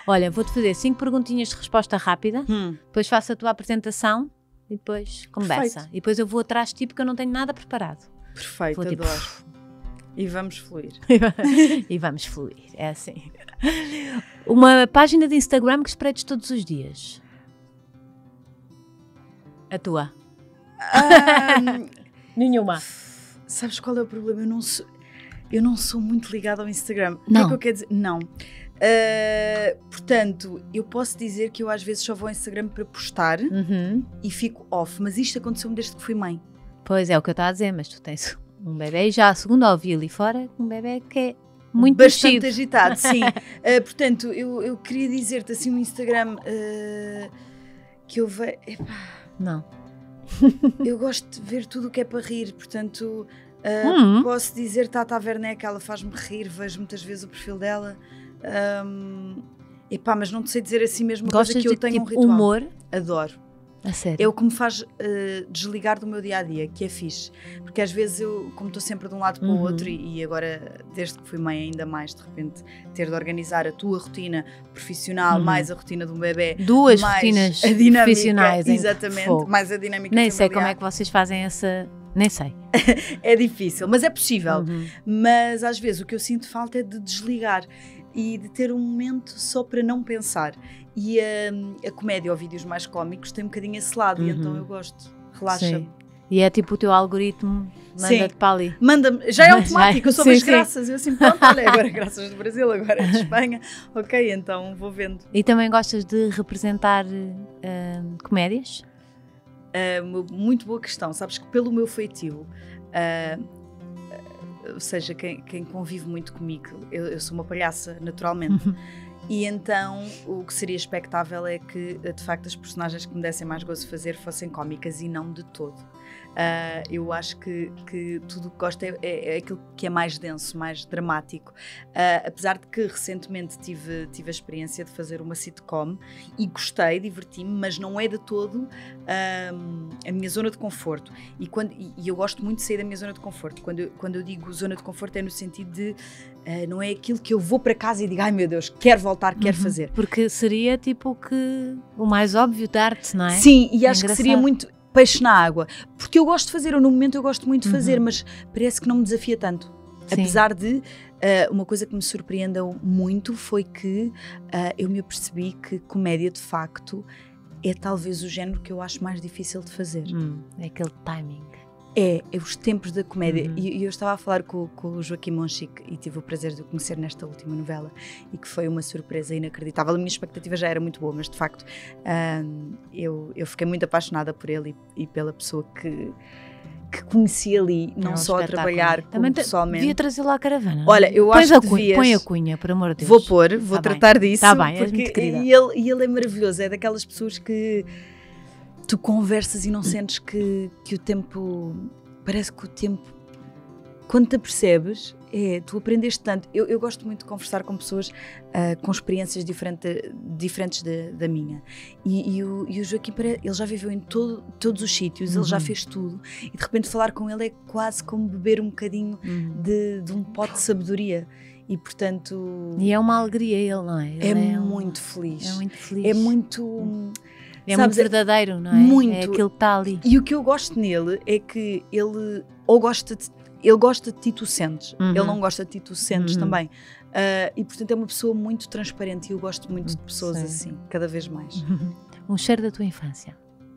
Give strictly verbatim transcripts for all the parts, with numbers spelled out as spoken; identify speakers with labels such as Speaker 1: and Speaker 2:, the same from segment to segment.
Speaker 1: Olha, vou-te fazer cinco perguntinhas de resposta rápida,
Speaker 2: Hum.
Speaker 1: depois faço a tua apresentação e depois conversa.
Speaker 2: Perfeito.
Speaker 1: E depois eu vou atrás de ti porque eu não tenho nada preparado.
Speaker 2: Perfeito,
Speaker 1: Vou, tipo,
Speaker 2: adoro. E vamos fluir.
Speaker 1: E vamos fluir, é assim. Uma página de Instagram que espreites todos os dias. A tua.
Speaker 2: Ah,
Speaker 1: Nenhuma.
Speaker 2: sabes qual é o problema? Eu não sou, eu não sou muito ligada ao Instagram. O que
Speaker 1: Não.
Speaker 2: é que eu quero dizer? Não. Ah, portanto, eu posso dizer que eu às vezes só vou ao Instagram para postar
Speaker 1: Uhum.
Speaker 2: e fico off. Mas isto aconteceu-me desde que fui mãe.
Speaker 1: Pois é o que eu estava a dizer, mas tu tens um bebê e já, segundo ouvi ali fora, um bebê que é muito
Speaker 2: Bastante
Speaker 1: mexido.
Speaker 2: agitado, sim. Ah, portanto, eu, eu queria dizer-te assim no Instagram ah, que eu vejo.
Speaker 1: Não.
Speaker 2: Eu gosto de ver tudo o que é para rir, portanto, uh,
Speaker 1: Uhum.
Speaker 2: posso dizer Tata Werneck, ela faz-me rir, vejo muitas vezes o perfil dela. Um, epá, mas não te sei dizer assim mesmo uma
Speaker 1: Gostas
Speaker 2: coisa que eu
Speaker 1: de
Speaker 2: tenho
Speaker 1: tipo
Speaker 2: um ritual.
Speaker 1: humor?
Speaker 2: Adoro.
Speaker 1: A sério.
Speaker 2: É o que me faz uh, desligar do meu dia-a-dia, que é fixe. Porque às vezes eu, como estou sempre de um lado para o
Speaker 1: Uhum.
Speaker 2: outro, e, e agora, desde que fui mãe ainda mais, de repente, ter de organizar a tua rotina profissional,
Speaker 1: Uhum.
Speaker 2: mais a rotina de um bebê,
Speaker 1: Duas
Speaker 2: mais
Speaker 1: rotinas
Speaker 2: a dinâmica,
Speaker 1: profissionais em
Speaker 2: exatamente,
Speaker 1: fogo.
Speaker 2: mais a dinâmica
Speaker 1: Nem sei
Speaker 2: familiar.
Speaker 1: como é que vocês fazem essa... Nem sei.
Speaker 2: É difícil, mas é possível.
Speaker 1: Uhum.
Speaker 2: Mas às vezes o que eu sinto falta é de desligar e de ter um momento só para não pensar. E a, a comédia ou vídeos mais cómicos tem um bocadinho esse lado, e
Speaker 1: Uhum.
Speaker 2: então eu gosto. Relaxa-me.
Speaker 1: Sim. E é tipo o teu algoritmo manda-te para ali.
Speaker 2: Manda-me, já é automático, eu só
Speaker 1: Sim,
Speaker 2: vejo
Speaker 1: sim.
Speaker 2: graças. Eu assim, pronto, olha, agora graças do Brasil, agora é de Espanha. Ok, então vou vendo.
Speaker 1: E também gostas de representar uh, comédias?
Speaker 2: Uh, muito boa questão. Sabes que pelo meu feitio, uh, uh, ou seja, quem, quem convive muito comigo, eu, eu sou uma palhaça naturalmente. E então o que seria expectável é que de facto as personagens que me dessem mais gozo de fazer fossem cómicas e não de todo. Uh, eu acho que, que tudo o que gosto é, é, é aquilo que é mais denso, mais dramático. Uh, apesar de que recentemente tive, tive a experiência de fazer uma sitcom e gostei, diverti-me, mas não é de todo uh, a minha zona de conforto. E, quando, e, e eu gosto muito de sair da minha zona de conforto. Quando eu, quando eu digo zona de conforto é no sentido de uh, não é aquilo que eu vou para casa e digo, ai meu Deus, quero voltar, quero
Speaker 1: Uhum.
Speaker 2: fazer.
Speaker 1: Porque seria tipo que o mais óbvio de arte, não é?
Speaker 2: Sim, e
Speaker 1: É
Speaker 2: acho que
Speaker 1: engraçado.
Speaker 2: seria muito peixe na água, porque eu gosto de fazer, eu no momento eu gosto muito de fazer,
Speaker 1: Uhum.
Speaker 2: mas parece que não me desafia tanto.
Speaker 1: Sim.
Speaker 2: Apesar de, uh, uma coisa que me surpreendeu muito foi que uh, eu me apercebi que comédia de facto é talvez o género que eu acho mais difícil de fazer.
Speaker 1: Hum, é aquele timing.
Speaker 2: É, é os tempos da comédia.
Speaker 1: Uhum.
Speaker 2: E, e eu estava a falar com, com o Joaquim Monchique e tive o prazer de o conhecer nesta última novela e que foi uma surpresa inacreditável. A minha expectativa já era muito boa, mas de facto hum, eu, eu fiquei muito apaixonada por ele e, e pela pessoa que, que conheci ali, não
Speaker 1: É um
Speaker 2: só a
Speaker 1: espetáculo.
Speaker 2: trabalhar
Speaker 1: Também
Speaker 2: como
Speaker 1: te-
Speaker 2: pessoalmente.
Speaker 1: devia trazê-lo à caravana.
Speaker 2: Olha, eu
Speaker 1: Pões
Speaker 2: acho
Speaker 1: a
Speaker 2: que
Speaker 1: cunha,
Speaker 2: devias.
Speaker 1: põe a cunha, por amor de Deus.
Speaker 2: Vou pôr, vou
Speaker 1: Tá
Speaker 2: tratar
Speaker 1: bem.
Speaker 2: disso.
Speaker 1: Tá bem, és
Speaker 2: porque
Speaker 1: muito querida.
Speaker 2: e ele, e ele é maravilhoso, é daquelas pessoas que tu conversas e não sentes que, que o tempo, parece que o tempo, quando te apercebes, é, tu aprendeste tanto. Eu, eu gosto muito de conversar com pessoas uh, com experiências diferente, diferentes de, da minha. E, e, o, e o Joaquim, ele já viveu em todo, todos os sítios,
Speaker 1: Uhum.
Speaker 2: ele já fez tudo. E de repente falar com ele é quase como beber um bocadinho
Speaker 1: Uhum.
Speaker 2: de, de um pote de sabedoria. E portanto...
Speaker 1: E é uma alegria ele, não é? Ele
Speaker 2: É,
Speaker 1: um-
Speaker 2: muito feliz.
Speaker 1: É muito feliz.
Speaker 2: É muito...
Speaker 1: É
Speaker 2: sabes,
Speaker 1: muito verdadeiro, não é?
Speaker 2: muito.
Speaker 1: É aquilo que está ali.
Speaker 2: E o que eu gosto nele é que ele ou gosta de, ele gosta de ti, tu sentes.
Speaker 1: Uhum.
Speaker 2: Ele não gosta de ti, tu sentes
Speaker 1: Uhum.
Speaker 2: também. Uh, e portanto é uma pessoa muito transparente e eu gosto muito de pessoas
Speaker 1: Sim.
Speaker 2: assim, cada vez mais.
Speaker 1: Um cheiro da tua infância.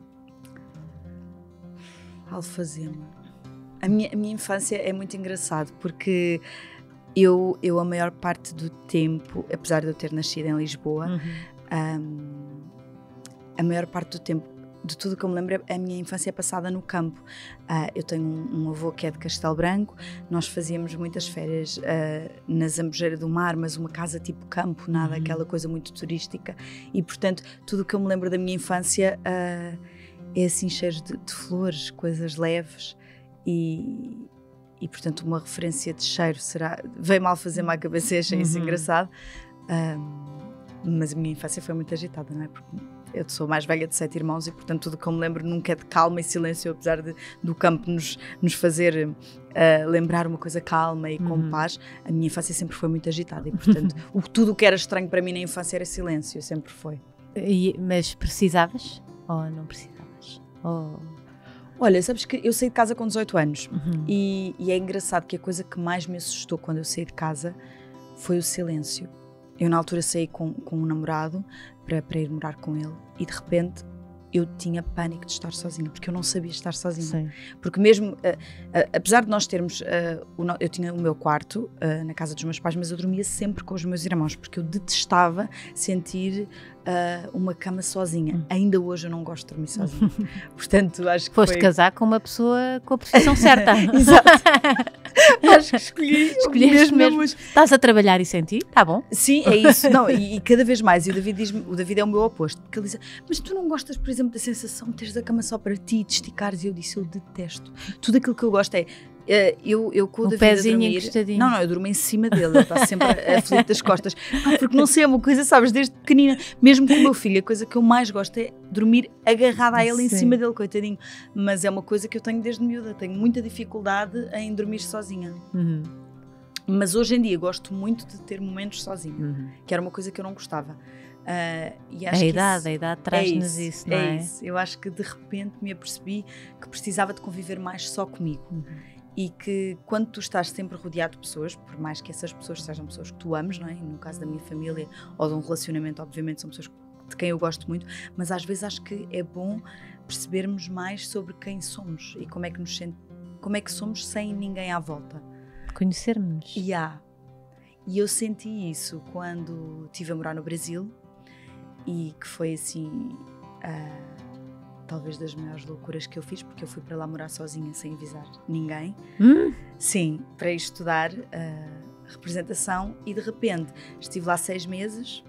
Speaker 2: Alfazema. A minha, a minha infância é muito engraçado porque eu, eu a maior parte do tempo, apesar de eu ter nascido em Lisboa,
Speaker 1: Uhum.
Speaker 2: um, a maior parte do tempo, de tudo que eu me lembro, a minha infância é passada no campo. Uh, eu tenho um, um avô que é de Castelo Branco, nós fazíamos muitas férias uh, na Zambujeira do Mar, mas uma casa tipo campo, nada,
Speaker 1: Uhum.
Speaker 2: aquela coisa muito turística. E portanto, tudo o que eu me lembro da minha infância uh, é assim, cheiros de, de flores, coisas leves e... E, portanto, uma referência de cheiro será... Veio mal fazer-me à cabeça, achei isso
Speaker 1: Uhum.
Speaker 2: engraçado. Um, mas a minha infância foi muito agitada, não é? Porque eu sou mais velha de sete irmãos e, portanto, tudo que eu me lembro nunca é de calma e silêncio, apesar de, do campo nos, nos fazer uh, lembrar uma coisa calma e com uhum. paz. A minha infância sempre foi muito agitada e, portanto, o, tudo o que era estranho para mim na infância era silêncio, sempre foi.
Speaker 1: E, mas precisavas ou não precisavas? Ou...
Speaker 2: Olha, sabes que eu saí de casa com dezoito anos
Speaker 1: uhum.
Speaker 2: e, e é engraçado que a coisa que mais me assustou quando eu saí de casa foi o silêncio. Eu na altura saí com, com um namorado para, para ir morar com ele e de repente eu tinha pânico de estar sozinha, porque eu não sabia estar sozinha.
Speaker 1: Sim.
Speaker 2: Porque mesmo, uh, uh, apesar de nós termos, uh, o no, eu tinha o meu quarto uh, na casa dos meus pais, mas eu dormia sempre com os meus irmãos, porque eu detestava sentir uh, uma cama sozinha. Hum. Ainda hoje eu não gosto de dormir sozinha. Portanto, acho que
Speaker 1: Foste
Speaker 2: foi...
Speaker 1: casar com uma pessoa com a profissão certa.
Speaker 2: Exato. Acho que escolhi.
Speaker 1: Escolheste mesmo. mesmo. Estás a trabalhar e sentir? Tá bom.
Speaker 2: Sim, é isso. Não, e, e cada vez mais. E o David diz-me, o David é o meu oposto. Porque ele diz, mas tu não gostas, por exemplo, da sensação de teres a cama só para ti, de esticares? E eu disse, eu detesto. Tudo aquilo que eu gosto é... Uh, eu, eu com o, o David a dormir, não, não, eu durmo em cima dele, ele está sempre aflito das costas, ah, porque não sei, é uma coisa, sabes, desde pequenina, mesmo com o meu filho, a coisa que eu mais gosto é dormir agarrada a ele, sim, em cima dele, coitadinho, mas é uma coisa que eu tenho desde miúda, tenho muita dificuldade em dormir sozinha.
Speaker 1: Uhum.
Speaker 2: Mas hoje em dia gosto muito de ter momentos sozinha,
Speaker 1: uhum.
Speaker 2: que era uma coisa que eu não gostava. Uh, e
Speaker 1: acho a, idade, isso, a idade traz-nos
Speaker 2: é
Speaker 1: isso, isso, não é?
Speaker 2: É isso. Eu acho que de repente me apercebi que precisava de conviver mais só comigo.
Speaker 1: Uhum.
Speaker 2: E que quando tu estás sempre rodeado de pessoas, por mais que essas pessoas sejam pessoas que tu ames, não é? No caso da minha família ou de um relacionamento, obviamente são pessoas de quem eu gosto muito, mas às vezes acho que é bom percebermos mais sobre quem somos e como é que, nos sent... como é que somos sem ninguém à volta.
Speaker 1: Conhecermos.
Speaker 2: E há. E eu senti isso quando estive a morar no Brasil e que foi assim... Uh... talvez das maiores loucuras que eu fiz, porque eu fui para lá morar sozinha sem avisar ninguém.
Speaker 1: Hum?
Speaker 2: Sim, para ir estudar uh, representação e de repente estive lá seis meses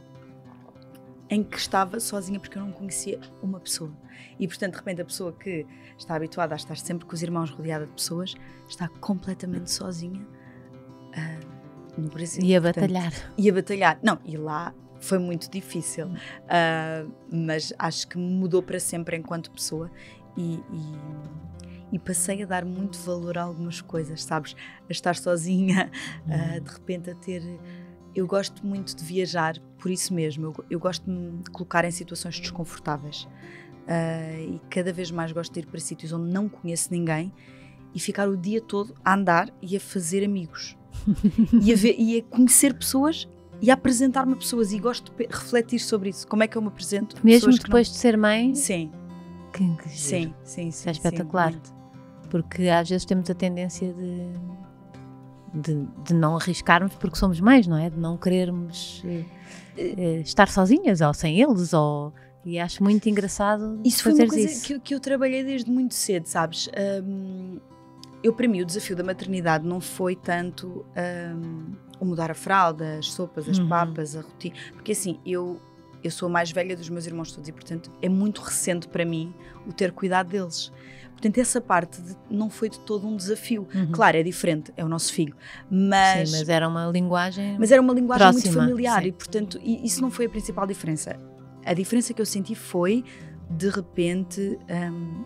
Speaker 2: em que estava sozinha porque eu não conhecia uma pessoa. E portanto de repente a pessoa que está habituada a estar sempre com os irmãos rodeada de pessoas está completamente sozinha uh, no Brasil.
Speaker 1: E a
Speaker 2: portanto,
Speaker 1: batalhar.
Speaker 2: E a batalhar. Não, e lá foi muito difícil, uh, mas acho que me mudou para sempre enquanto pessoa e, e, e passei a dar muito valor a algumas coisas, sabes? A estar sozinha, uh, de repente a ter... Eu gosto muito de viajar, por isso mesmo, eu, eu gosto de me colocar em situações desconfortáveis uh, e cada vez mais gosto de ir para sítios onde não conheço ninguém e ficar o dia todo a andar e a fazer amigos e, a ver, e a conhecer pessoas e a apresentar-me a pessoas, e gosto de refletir sobre isso. Como é que eu me apresento a
Speaker 1: mesmo
Speaker 2: pessoas
Speaker 1: depois
Speaker 2: que não...
Speaker 1: de ser mãe?
Speaker 2: Sim.
Speaker 1: Que, que
Speaker 2: sim, sim, sim.
Speaker 1: É espetacular. Sim, porque às vezes temos a tendência de, de, de não arriscarmos porque somos mães, não é? De não querermos uh, uh, estar sozinhas ou sem eles, ou... E acho muito engraçado
Speaker 2: isso foi uma coisa
Speaker 1: isso.
Speaker 2: Que, que eu trabalhei desde muito cedo, sabes? Um, eu, para mim, o desafio da maternidade não foi tanto... Um, o mudar a fralda, as sopas, as papas, uhum. a rotina, porque assim, eu, eu sou a mais velha dos meus irmãos todos e portanto é muito recente para mim o ter cuidado deles, portanto essa parte de, não foi de todo um desafio, uhum. claro, é diferente, é o nosso filho, mas...
Speaker 1: Sim, mas era uma linguagem
Speaker 2: mas era uma linguagem
Speaker 1: próxima,
Speaker 2: muito familiar,
Speaker 1: sim.
Speaker 2: E portanto e, isso não foi a principal diferença, a diferença que eu senti foi de repente um,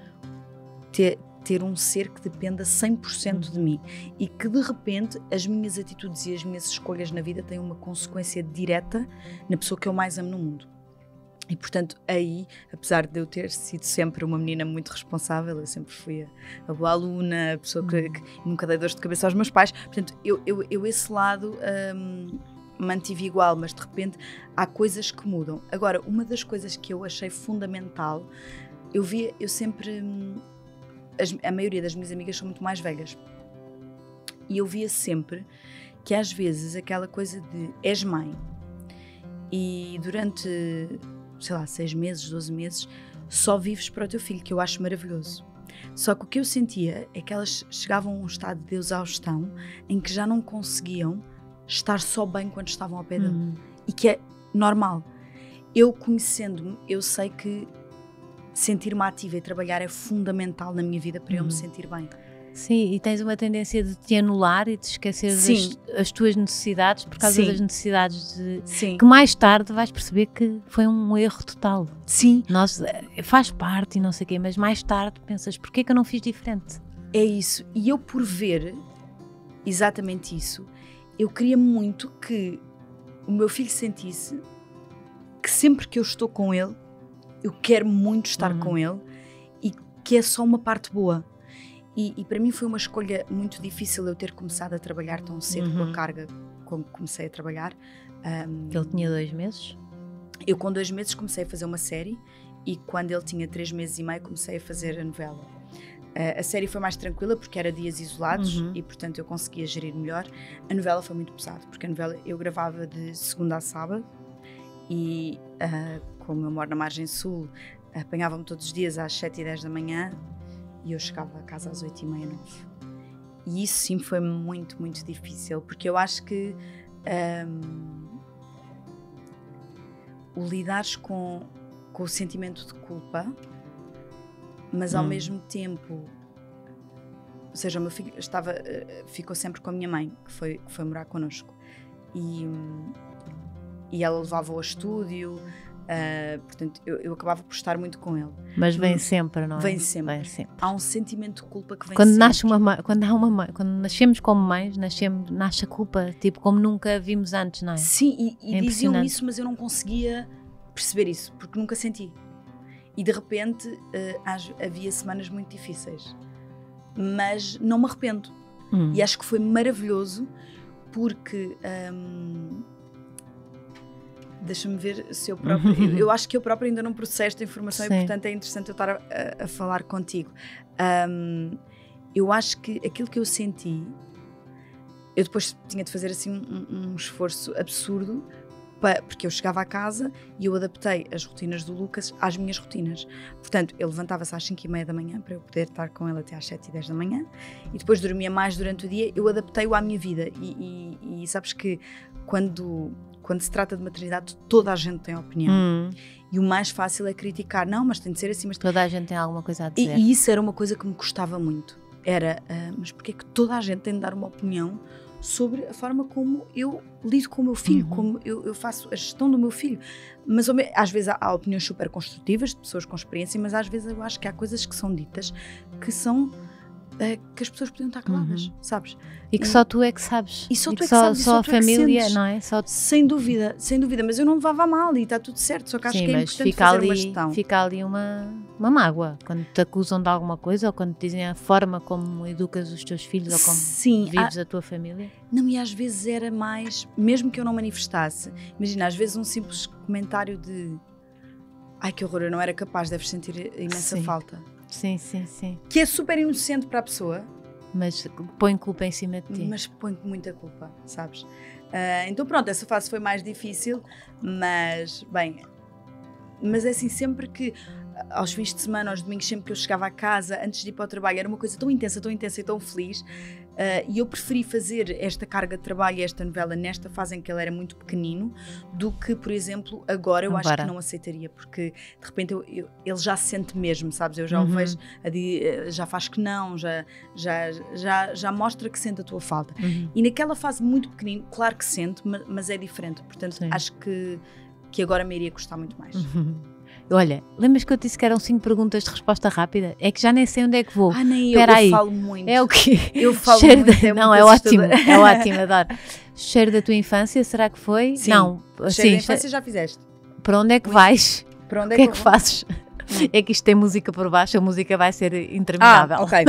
Speaker 2: ter ter um ser que dependa cem por cento de mim e que de repente as minhas atitudes e as minhas escolhas na vida têm uma consequência direta na pessoa que eu mais amo no mundo. E portanto aí, apesar de eu ter sido sempre uma menina muito responsável, eu sempre fui a, a boa aluna, a pessoa que, que nunca dei dores de cabeça aos meus pais, portanto eu, eu, eu esse lado um, mantive igual, mas de repente há coisas que mudam. Agora, uma das coisas que eu achei fundamental, eu via, eu sempre... As, a maioria das minhas amigas são muito mais velhas e eu via sempre que às vezes aquela coisa de és mãe e durante, sei lá, seis meses, doze meses só vives para o teu filho, que eu acho maravilhoso. Só que o que eu sentia é que elas chegavam a um estado de exaustão em que já não conseguiam estar só bem quando estavam ao pé dele, uhum. e que é normal. Eu conhecendo-me, eu sei que sentir-me ativa e trabalhar é fundamental na minha vida para uhum. eu me sentir bem.
Speaker 1: Sim, e tens uma tendência de te anular e de esquecer as, as tuas necessidades por causa Sim. das necessidades de,
Speaker 2: Sim.
Speaker 1: que mais tarde vais perceber que foi um erro total.
Speaker 2: Sim.
Speaker 1: Nós, faz parte e não sei o quê, mas mais tarde pensas, porquê que eu não fiz diferente?
Speaker 2: É isso. E eu, por ver exatamente isso, eu queria muito que o meu filho sentisse que sempre que eu estou com ele, eu quero muito estar uhum. com ele e que é só uma parte boa. E, e para mim foi uma escolha muito difícil eu ter começado a trabalhar tão cedo uhum. com a carga como comecei a trabalhar. Um,
Speaker 1: ele tinha dois meses?
Speaker 2: Eu com dois meses comecei a fazer uma série e quando ele tinha três meses e meio comecei a fazer a novela. Uh, a série foi mais tranquila porque era dias isolados uhum. e portanto eu conseguia gerir melhor. A novela foi muito pesada porque a novela eu gravava de segunda a sábado e uh, como eu moro na margem sul apanhava-me todos os dias às sete e dez da manhã e eu chegava a casa às oito e meia, nove. E isso sim foi muito, muito difícil, porque eu acho que um, o lidares com, com o sentimento de culpa, mas ao hum. mesmo tempo, ou seja, o meu filho estava, ficou sempre com a minha mãe, que foi, que foi morar connosco, e, e ela levava-o ao estúdio. Uh, portanto, eu, eu acabava por estar muito com ele.
Speaker 1: Mas vem sempre, não é?
Speaker 2: Vem sempre.
Speaker 1: Vem sempre.
Speaker 2: Há um sentimento de culpa que vem
Speaker 1: quando
Speaker 2: sempre.
Speaker 1: Nasce uma, quando, há uma mãe, quando nascemos como mães, nascemos, nasce a culpa, tipo, como nunca vimos antes, não é?
Speaker 2: Sim, e, e é diziam isso, mas eu não conseguia perceber isso, porque nunca senti. E de repente uh, havia semanas muito difíceis. Mas não me arrependo. Hum. E acho que foi maravilhoso, porque... Um, deixa-me ver se eu próprio... eu, eu acho que eu próprio ainda não processo a informação Sim. e, portanto, é interessante eu estar a, a, a falar contigo. Um, eu acho que aquilo que eu senti... Eu depois tinha de fazer, assim, um, um esforço absurdo, para, porque eu chegava à casa e eu adaptei as rotinas do Lucas às minhas rotinas. Portanto, ele levantava-se às cinco e meia da manhã, para eu poder estar com ele até às sete e dez da manhã, e depois dormia mais durante o dia. Eu adaptei-o à minha vida. E, e, e sabes que quando... Quando se trata de maternidade, toda a gente tem opinião. Hum. E o mais fácil é criticar. Não, mas tem de ser assim. Mas...
Speaker 1: Toda a gente tem alguma coisa a dizer.
Speaker 2: E, e isso era uma coisa que me custava muito. Era, uh, mas porquê é que toda a gente tem de dar uma opinião sobre a forma como eu lido com o meu filho, uhum. como eu, eu faço a gestão do meu filho? Mas às vezes há, há opiniões super construtivas, de pessoas com experiência, mas às vezes eu acho que há coisas que são ditas que são... Uh, que as pessoas podiam estar caladas, uhum. sabes?
Speaker 1: E que e, só tu é que sabes.
Speaker 2: E só
Speaker 1: e
Speaker 2: tu é que
Speaker 1: só,
Speaker 2: sabes.
Speaker 1: Só, só a família,
Speaker 2: é
Speaker 1: não é? Só...
Speaker 2: Sem dúvida, sem dúvida. Mas eu não levava a mal e está tudo certo. Só que acho
Speaker 1: Sim,
Speaker 2: que é
Speaker 1: mas
Speaker 2: importante
Speaker 1: fica
Speaker 2: fazer
Speaker 1: ali,
Speaker 2: uma gestão.
Speaker 1: Fica ali uma, uma mágoa. Quando te acusam de alguma coisa ou quando te dizem a forma como educas os teus filhos ou como
Speaker 2: Sim,
Speaker 1: vives
Speaker 2: há...
Speaker 1: a tua família.
Speaker 2: Não, e às vezes era mais... Mesmo que eu não manifestasse. Imagina, às vezes um simples comentário de... Ai, que horror, eu não era capaz, deves sentir imensa
Speaker 1: sim.
Speaker 2: falta.
Speaker 1: Sim, sim, sim.
Speaker 2: Que é super inocente para a pessoa...
Speaker 1: Mas põe culpa em cima de ti.
Speaker 2: Mas põe muita culpa, sabes? Uh, então pronto, essa fase foi mais difícil, mas, bem, mas é assim, sempre que, aos fins de semana, aos domingos, sempre que eu chegava a casa, antes de ir para o trabalho, era uma coisa tão intensa, tão intensa e tão feliz, uh, e eu preferi fazer esta carga de trabalho e esta novela nesta fase em que ele era muito pequenino, do que, por exemplo, agora eu agora. acho que não aceitaria, porque de repente eu, eu, ele já se sente mesmo, sabes? Eu já uhum. o vejo, a, já faz que não, já, já, já, já mostra que sente a tua falta. Uhum. E naquela fase muito pequenino, claro que sente, mas, mas é diferente, portanto Sim. acho que, que agora me iria custar muito mais.
Speaker 1: Uhum. Olha, lembras que eu te disse que eram cinco perguntas de resposta rápida? É que já nem sei onde é que vou.
Speaker 2: Ah, nem eu, eu
Speaker 1: aí.
Speaker 2: falo muito.
Speaker 1: É o quê?
Speaker 2: Eu falo
Speaker 1: Cheiro
Speaker 2: muito.
Speaker 1: De...
Speaker 2: É
Speaker 1: não,
Speaker 2: muito
Speaker 1: é ótimo, é ótimo, adoro. Cheiro da tua infância, será que foi?
Speaker 2: Sim.
Speaker 1: Não.
Speaker 2: Cheiro
Speaker 1: sim,
Speaker 2: da infância já fizeste.
Speaker 1: Para onde é que vais?
Speaker 2: Para onde é
Speaker 1: o que
Speaker 2: que,
Speaker 1: é que fazes? Hum. É que isto tem música por baixo, a música vai ser interminável.
Speaker 2: Ah, ok.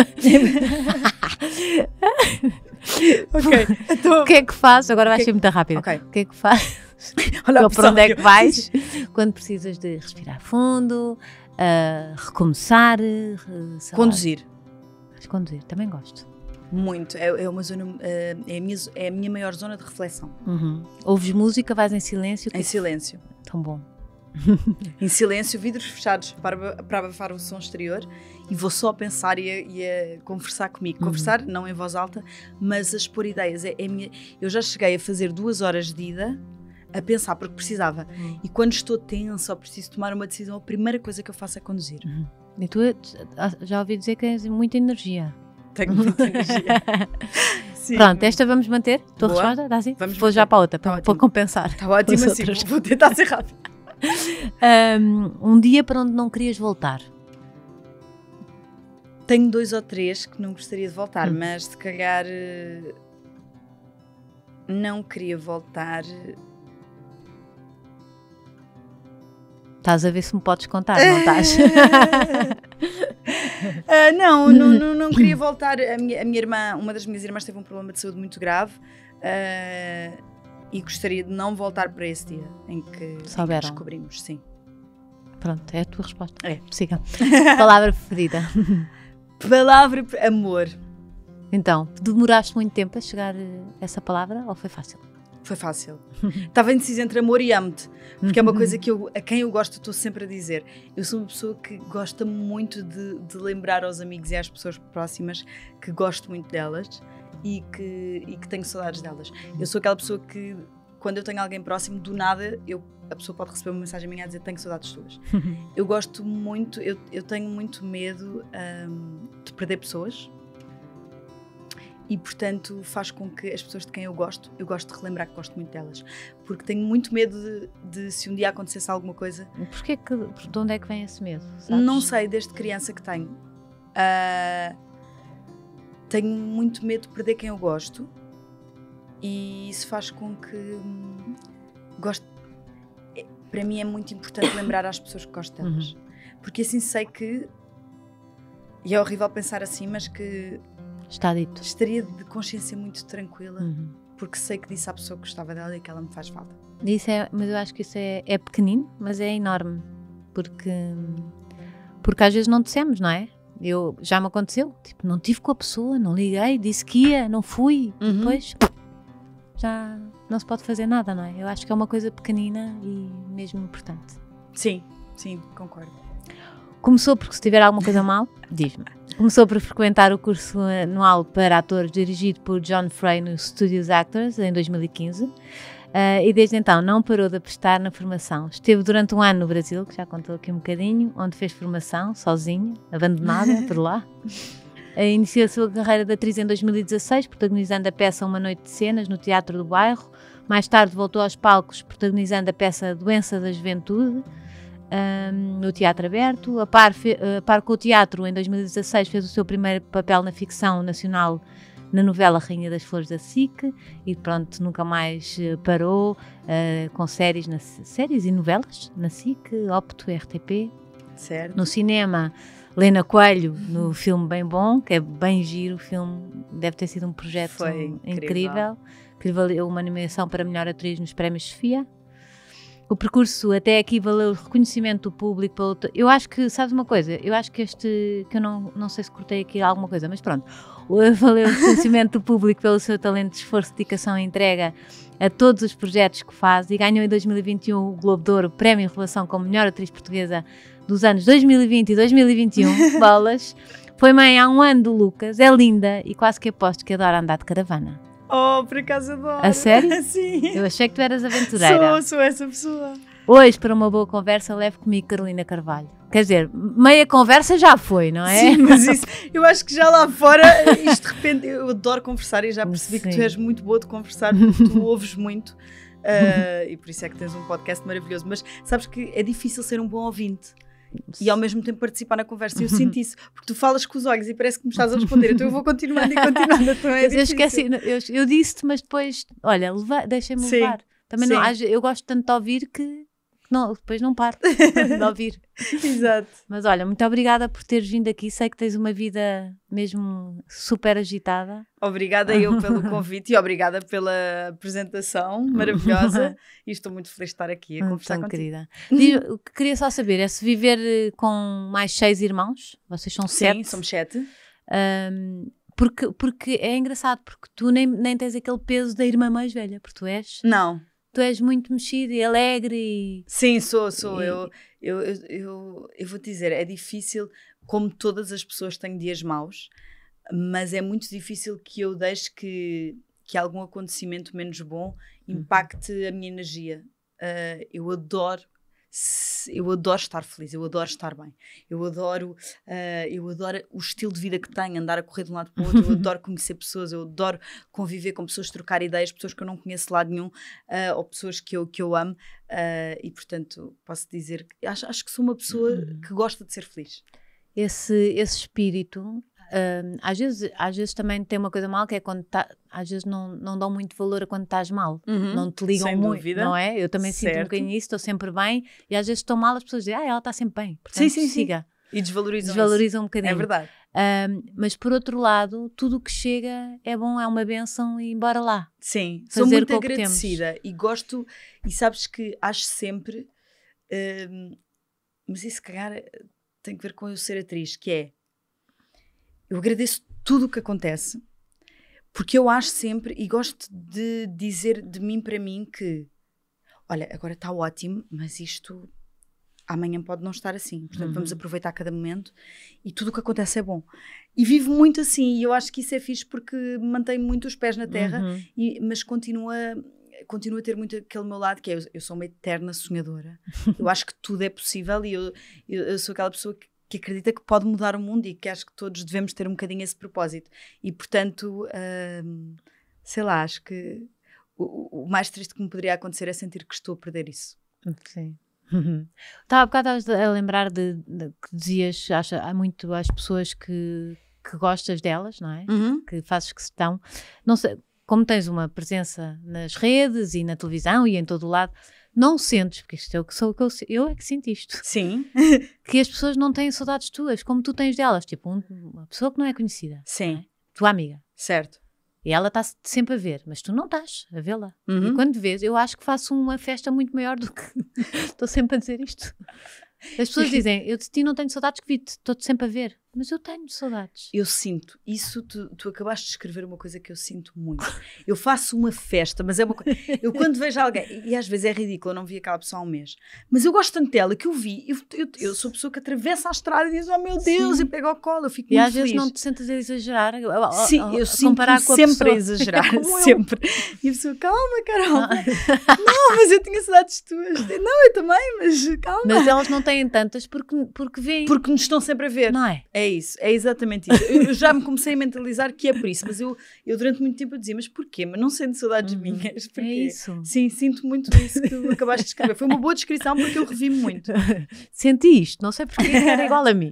Speaker 2: Ok.
Speaker 1: Então... O que é que fazes? Agora vai que... ser muito rápido.
Speaker 2: Okay.
Speaker 1: O que é que fazes?
Speaker 2: Olha,
Speaker 1: para onde é que vais? Quando precisas de respirar fundo, uh, recomeçar, uh,
Speaker 2: conduzir.
Speaker 1: Vais conduzir, também gosto.
Speaker 2: Muito, é, é uma zona, uh, é, a minha, é a minha maior zona de reflexão.
Speaker 1: Uhum. Ouves música, vais em silêncio?
Speaker 2: Em silêncio.
Speaker 1: Tão bom.
Speaker 2: Em silêncio, vidros fechados para, para abafar o som exterior, e vou só a pensar e a, e a conversar comigo. Uhum. Conversar, não em voz alta, mas a expor ideias. É, é minha, eu já cheguei a fazer duas horas de ida a pensar, porque precisava. Uhum. E quando estou tensa ou preciso tomar uma decisão, a primeira coisa que eu faço é conduzir.
Speaker 1: Uhum. E tu já ouvi dizer que tens muita energia.
Speaker 2: tenho muita energia. Sim.
Speaker 1: Pronto, esta vamos manter? Tua
Speaker 2: Boa.
Speaker 1: resposta? Dá assim?
Speaker 2: Vamos
Speaker 1: Vou
Speaker 2: manter.
Speaker 1: já para a outra,
Speaker 2: Tá
Speaker 1: para,
Speaker 2: ótimo.
Speaker 1: para compensar.
Speaker 2: Está ótimo
Speaker 1: as
Speaker 2: assim,
Speaker 1: outras.
Speaker 2: vou tentar ser rápido.
Speaker 1: Um, um dia para onde não querias voltar.
Speaker 2: Tenho dois ou três que não gostaria de voltar,
Speaker 1: Hum.
Speaker 2: mas se calhar eh, não queria voltar.
Speaker 1: Estás a ver se me podes contar, não estás?
Speaker 2: Ah, não, não, não, não queria voltar. A minha, a minha irmã, uma das minhas irmãs teve um problema de saúde muito grave ah, e gostaria de não voltar para esse dia em que, em que
Speaker 1: Souberam.
Speaker 2: descobrimos, sim.
Speaker 1: Pronto, é a tua resposta.
Speaker 2: É.
Speaker 1: Siga. Palavra preferida.
Speaker 2: Palavra amor.
Speaker 1: Então, demoraste muito tempo a chegar a essa palavra ou foi fácil?
Speaker 2: Foi fácil. Estava indecisa entre amor e amo-te, porque é uma coisa que eu, a quem eu gosto, estou sempre a dizer. Eu sou uma pessoa que gosta muito de, de lembrar aos amigos e às pessoas próximas que gosto muito delas e que, e que tenho saudades delas. Eu sou aquela pessoa que, quando eu tenho alguém próximo, do nada, eu, a pessoa pode receber uma mensagem minha a dizer tenho saudades tuas. Eu gosto muito, eu, eu tenho muito medo hum, de perder pessoas. E, portanto, faz com que as pessoas de quem eu gosto, eu gosto de relembrar que gosto muito delas. Porque tenho muito medo de, de se um dia acontecesse alguma coisa.
Speaker 1: Porquê que, de onde é que vem esse medo? Sabes?
Speaker 2: Não sei, desde criança que tenho. Ah, tenho muito medo de perder quem eu gosto. E isso faz com que hum, gosto. é- Para mim é muito importante lembrar às pessoas que gosto delas. Porque assim sei que. E é horrível pensar assim, mas que
Speaker 1: Está dito.
Speaker 2: estaria de consciência muito tranquila.
Speaker 1: Uhum.
Speaker 2: Porque sei que disse à pessoa que gostava dela e que ela me faz falta.
Speaker 1: Isso é, mas eu acho que isso é, é pequenino, mas é enorme. Porque, porque às vezes não dissemos, não é? Eu, já me aconteceu. Tipo, não tive com a pessoa, não liguei, disse que ia, não fui.
Speaker 2: Uhum.
Speaker 1: Depois já não se pode fazer nada, não é? Eu acho que é uma coisa pequenina e mesmo importante.
Speaker 2: Sim, sim, concordo.
Speaker 1: Começou porque se tiver alguma coisa mal, diz-me. Começou por frequentar o curso anual para atores dirigido por John Frey no Studios Actors em dois mil e quinze uh, e desde então não parou de apostar na formação. Esteve durante um ano no Brasil, que já contou aqui um bocadinho, onde fez formação sozinha, abandonada por lá. Uh, iniciou a sua carreira de atriz em dois mil e dezasseis, protagonizando a peça Uma Noite de Cenas no Teatro do Bairro. Mais tarde voltou aos palcos, protagonizando a peça Doença da Juventude, Um, no Teatro Aberto. A par, fe, a par com o teatro, em dois mil e dezasseis fez o seu primeiro papel na ficção nacional na novela Rainha das Flores da S I C e pronto, nunca mais uh, parou uh, com séries, na, séries e novelas na S I C, Opto, R T P.
Speaker 2: Certo.
Speaker 1: No cinema, Lena Coelho no filme Bem Bom, que é bem giro, o filme deve ter sido um projeto
Speaker 2: Foi
Speaker 1: incrível,
Speaker 2: incrível.
Speaker 1: que lhe valeu uma nomeação para melhor atriz nos prémios Sofia. O percurso até aqui valeu o reconhecimento do público. Pelo... Eu acho que, sabes uma coisa? Eu acho que este, que eu não, não sei se cortei aqui alguma coisa, mas pronto. Valeu o reconhecimento do público pelo seu talento, esforço, dedicação e entrega a todos os projetos que faz e ganhou em dois mil e vinte e um o Globo de Ouro, Prémio Revelação como melhor atriz portuguesa dos anos dois mil e vinte e dois mil e vinte e um. Bolas. Foi mãe há um ano do Lucas, é linda e quase que aposto que adora andar de caravana.
Speaker 2: Oh, por acaso adoro.
Speaker 1: A sério?
Speaker 2: Sim.
Speaker 1: Eu achei que tu eras aventureira.
Speaker 2: Sou, sou essa pessoa.
Speaker 1: Hoje, para uma boa conversa, levo comigo Carolina Carvalho. Quer dizer, meia conversa já foi, não é?
Speaker 2: Sim, mas isso, eu acho que já lá fora, isto de repente, eu adoro conversar e já percebi
Speaker 1: Sim.
Speaker 2: que tu és muito boa de conversar, porque tu ouves muito uh, e por isso é que tens um podcast maravilhoso. Mas sabes que é difícil ser um bom ouvinte e ao mesmo tempo participar na conversa. E eu sinto isso, porque tu falas com os olhos e parece que me estás a responder, então eu vou continuando e continuando. Então é
Speaker 1: eu esqueci, eu, eu disse-te, mas depois, olha, leva, deixa-me
Speaker 2: Sim.
Speaker 1: levar. Também não,
Speaker 2: Sim.
Speaker 1: eu gosto tanto de ouvir que não, depois não paro de ouvir.
Speaker 2: Exato.
Speaker 1: Mas olha, muito obrigada por teres vindo aqui. Sei que tens uma vida mesmo super agitada.
Speaker 2: Obrigada eu pelo convite e obrigada pela apresentação maravilhosa e estou muito feliz de estar aqui a conversar
Speaker 1: Então,
Speaker 2: contigo.
Speaker 1: querida. Diz, o que queria só saber é se viver eh, com mais seis irmãos, vocês são
Speaker 2: Sim,
Speaker 1: sete.
Speaker 2: somos sete.
Speaker 1: Um, porque, porque é engraçado, porque tu nem, nem tens aquele peso da irmã mais velha, porque tu és,
Speaker 2: Não.
Speaker 1: tu és muito mexida e alegre e...
Speaker 2: Sim, sou, sou.
Speaker 1: E-
Speaker 2: Eu, eu, eu, eu, eu vou te dizer, é difícil, como todas as pessoas têm dias maus, mas é muito difícil que eu deixe que, que algum acontecimento menos bom impacte a minha energia. Uh, eu adoro, se, eu adoro estar feliz, eu adoro estar bem, eu adoro, uh, eu adoro o estilo de vida que tenho, andar a correr de um lado para o outro, eu adoro conhecer pessoas, eu adoro conviver com pessoas, trocar ideias, pessoas que eu não conheço de lado nenhum, uh, ou pessoas que eu, que eu amo, uh, e portanto posso dizer que acho, acho que sou uma pessoa que gosta de ser feliz.
Speaker 1: Esse, esse espírito... Uh, às, vezes, às vezes também tem uma coisa mal, que é quando tá, às vezes não, não dão muito valor a quando estás mal,
Speaker 2: uhum,
Speaker 1: não te ligam
Speaker 2: sem
Speaker 1: muito,
Speaker 2: dúvida.
Speaker 1: Não é? Eu também
Speaker 2: Certo.
Speaker 1: sinto um bocadinho isso, estou sempre bem, e às vezes estou mal, as pessoas dizem, ah, ela está sempre bem, portanto
Speaker 2: sim, sim,
Speaker 1: siga.
Speaker 2: Sim. E desvalorizam,
Speaker 1: desvalorizam
Speaker 2: isso.
Speaker 1: um bocadinho.
Speaker 2: É verdade.
Speaker 1: Uh, mas por outro lado, tudo o que chega é bom, é uma bênção e bora lá.
Speaker 2: Sim,
Speaker 1: fazer
Speaker 2: sou muito
Speaker 1: com o que
Speaker 2: agradecida
Speaker 1: temos.
Speaker 2: E gosto, e sabes que acho sempre, uh, mas isso se calhar tem que ver com eu ser atriz, que é, eu agradeço tudo o que acontece, porque eu acho sempre, e gosto de dizer de mim para mim que, olha, agora está ótimo, mas isto amanhã pode não estar assim, portanto uhum. vamos aproveitar cada momento e tudo o que acontece é bom. E vivo muito assim, e eu acho que isso é fixe porque mantém muito os pés na terra,
Speaker 1: uhum.
Speaker 2: e, mas continua, continua a ter muito aquele meu lado, que é, eu, eu sou uma eterna sonhadora. Eu acho que tudo é possível, e eu, eu, eu sou aquela pessoa que que acredita que pode mudar o mundo, e que acho que todos devemos ter um bocadinho esse propósito. E, portanto, hum, sei lá, acho que o, o mais triste que me poderia acontecer é sentir que estou a perder isso.
Speaker 1: Sim. Uhum. Estava há bocado a lembrar de, de que dizias, acha, há muito as pessoas que, que gostas delas, não é?
Speaker 2: Uhum.
Speaker 1: Que fazes questão. Não sei, como tens uma presença nas redes e na televisão e em todo o lado, não sentes, porque isto é o que sou, eu, eu é que sinto isto.
Speaker 2: Sim.
Speaker 1: Que as pessoas não têm saudades tuas, como tu tens delas. Tipo, um, uma pessoa que não é conhecida.
Speaker 2: Sim.
Speaker 1: Não é? Tua amiga.
Speaker 2: Certo.
Speaker 1: E ela está sempre a ver, mas tu não estás a vê-la.
Speaker 2: Uhum.
Speaker 1: E quando vês, eu acho que faço uma festa muito maior do que... Estou sempre a dizer isto. As pessoas dizem, eu de ti não tenho saudades que vi-te, estou-te sempre a ver. Mas eu tenho saudades.
Speaker 2: Eu sinto. Isso, tu, tu acabaste de escrever uma coisa que eu sinto muito. Eu faço uma festa, mas é uma coisa... Eu quando vejo alguém, e às vezes é ridículo, eu não vi aquela pessoa há um mês, mas eu gosto tanto dela que eu vi, eu, eu, eu sou a pessoa que atravessa a estrada e diz, oh meu Deus, Sim. e pega ao colo, eu fico
Speaker 1: e
Speaker 2: muito
Speaker 1: às
Speaker 2: feliz.
Speaker 1: vezes não te sentas a exagerar.
Speaker 2: Sim,
Speaker 1: a, a,
Speaker 2: eu
Speaker 1: a
Speaker 2: sinto
Speaker 1: comparar com a
Speaker 2: sempre
Speaker 1: pessoa.
Speaker 2: a exagerar,
Speaker 1: É
Speaker 2: sempre. E a pessoa, calma, Carol. Não, mas eu tinha saudades tuas. Não, eu também, mas calma.
Speaker 1: Mas elas não têm tantas porque, porque veem.
Speaker 2: Porque nos estão sempre a ver.
Speaker 1: Não é?
Speaker 2: É isso, é exatamente isso. Eu já me comecei a mentalizar que é por isso, mas eu, eu durante muito tempo eu dizia, mas porquê? Mas não sendo saudades uhum. minhas. Porquê?
Speaker 1: É isso.
Speaker 2: Sim, sinto muito isso que tu acabaste de escrever. Foi uma boa descrição porque eu revi-me muito.
Speaker 1: Senti isto, não sei porque era igual a mim.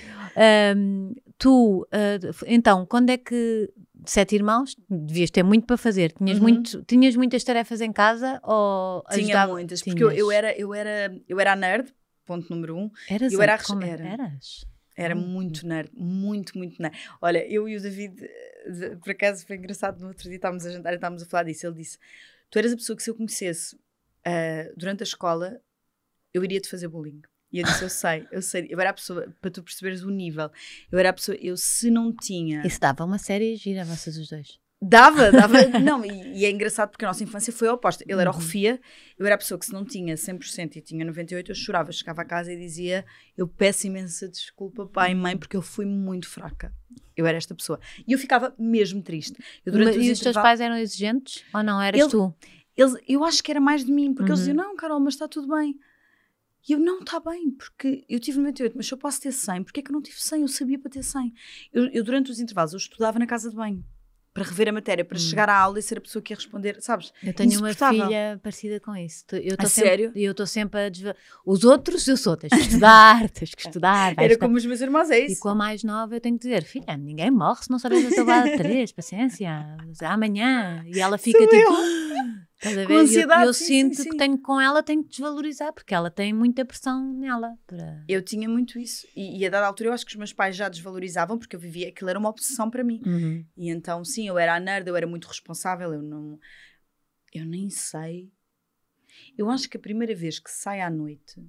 Speaker 1: Um, tu, uh, então, quando é que sete irmãos, devias ter muito para fazer, tinhas, uhum. muito, tinhas muitas tarefas em casa ou
Speaker 2: Tinha
Speaker 1: ajudava?
Speaker 2: muitas,
Speaker 1: Tinhas.
Speaker 2: porque eu, eu, era, eu, era, eu era a nerd, ponto número um.
Speaker 1: Eras
Speaker 2: eu era,
Speaker 1: como
Speaker 2: era,
Speaker 1: eras?
Speaker 2: Era muito nerd, muito, muito nerd. Olha, eu e o David, por acaso foi engraçado, no outro dia estávamos a jantar e estávamos a falar disso, ele disse, tu eras a pessoa que se eu conhecesse uh, durante a escola, eu iria-te fazer bullying. E eu disse, eu sei, eu sei, eu era a pessoa, para tu perceberes o nível, eu era a pessoa, eu se não tinha...
Speaker 1: Isso dava uma série gira, vocês os dois.
Speaker 2: Dava, dava, não, e, e é engraçado porque a nossa infância foi a oposta. Ele era o
Speaker 1: uhum.
Speaker 2: Rofia, eu era a pessoa que se não tinha cem por cento e tinha noventa e oito por cento, eu chorava, chegava a casa e dizia, eu peço imensa desculpa pai e mãe porque eu fui muito fraca. Eu era esta pessoa. E eu ficava mesmo triste. Eu,
Speaker 1: Mas, os e os teus pais eram exigentes? Ou não, eras
Speaker 2: ele,
Speaker 1: tu?
Speaker 2: Eles, eu acho que era mais de mim, porque
Speaker 1: uhum.
Speaker 2: eles diziam, não Carol, mas está tudo bem. E eu, não, está bem, porque eu tive noventa e oito, mas se eu posso ter cem, porque é que eu não tive cem? Eu sabia para ter cem. Eu, eu durante os intervalos, eu estudava na casa de banho. Para rever a matéria, para hum. chegar à aula e ser a pessoa que ia responder, sabes?
Speaker 1: Eu tenho uma filha parecida com isso. Eu
Speaker 2: a
Speaker 1: sempre,
Speaker 2: sério?
Speaker 1: Eu estou sempre a desva... Os outros eu sou, tens que estudar, tens que estudar.
Speaker 2: Era como os meus irmãos, é isso.
Speaker 1: E com a mais nova eu tenho que dizer, filha, ninguém morre se não sabes a tua três, paciência, amanhã. E ela fica
Speaker 2: sou
Speaker 1: tipo...
Speaker 2: Eu.
Speaker 1: Estás a ver?
Speaker 2: Com ansiedade,
Speaker 1: eu eu
Speaker 2: sim,
Speaker 1: sinto
Speaker 2: sim, sim.
Speaker 1: que tenho com ela, tenho que desvalorizar, porque ela tem muita pressão nela. Para...
Speaker 2: Eu tinha muito isso. E, e a dada altura eu acho que os meus pais já desvalorizavam, porque eu vivia, aquilo era uma obsessão para mim.
Speaker 1: Uhum.
Speaker 2: E então, sim, eu era a nerd, eu era muito responsável, eu não... Eu nem sei. Eu acho que a primeira vez que sai à noite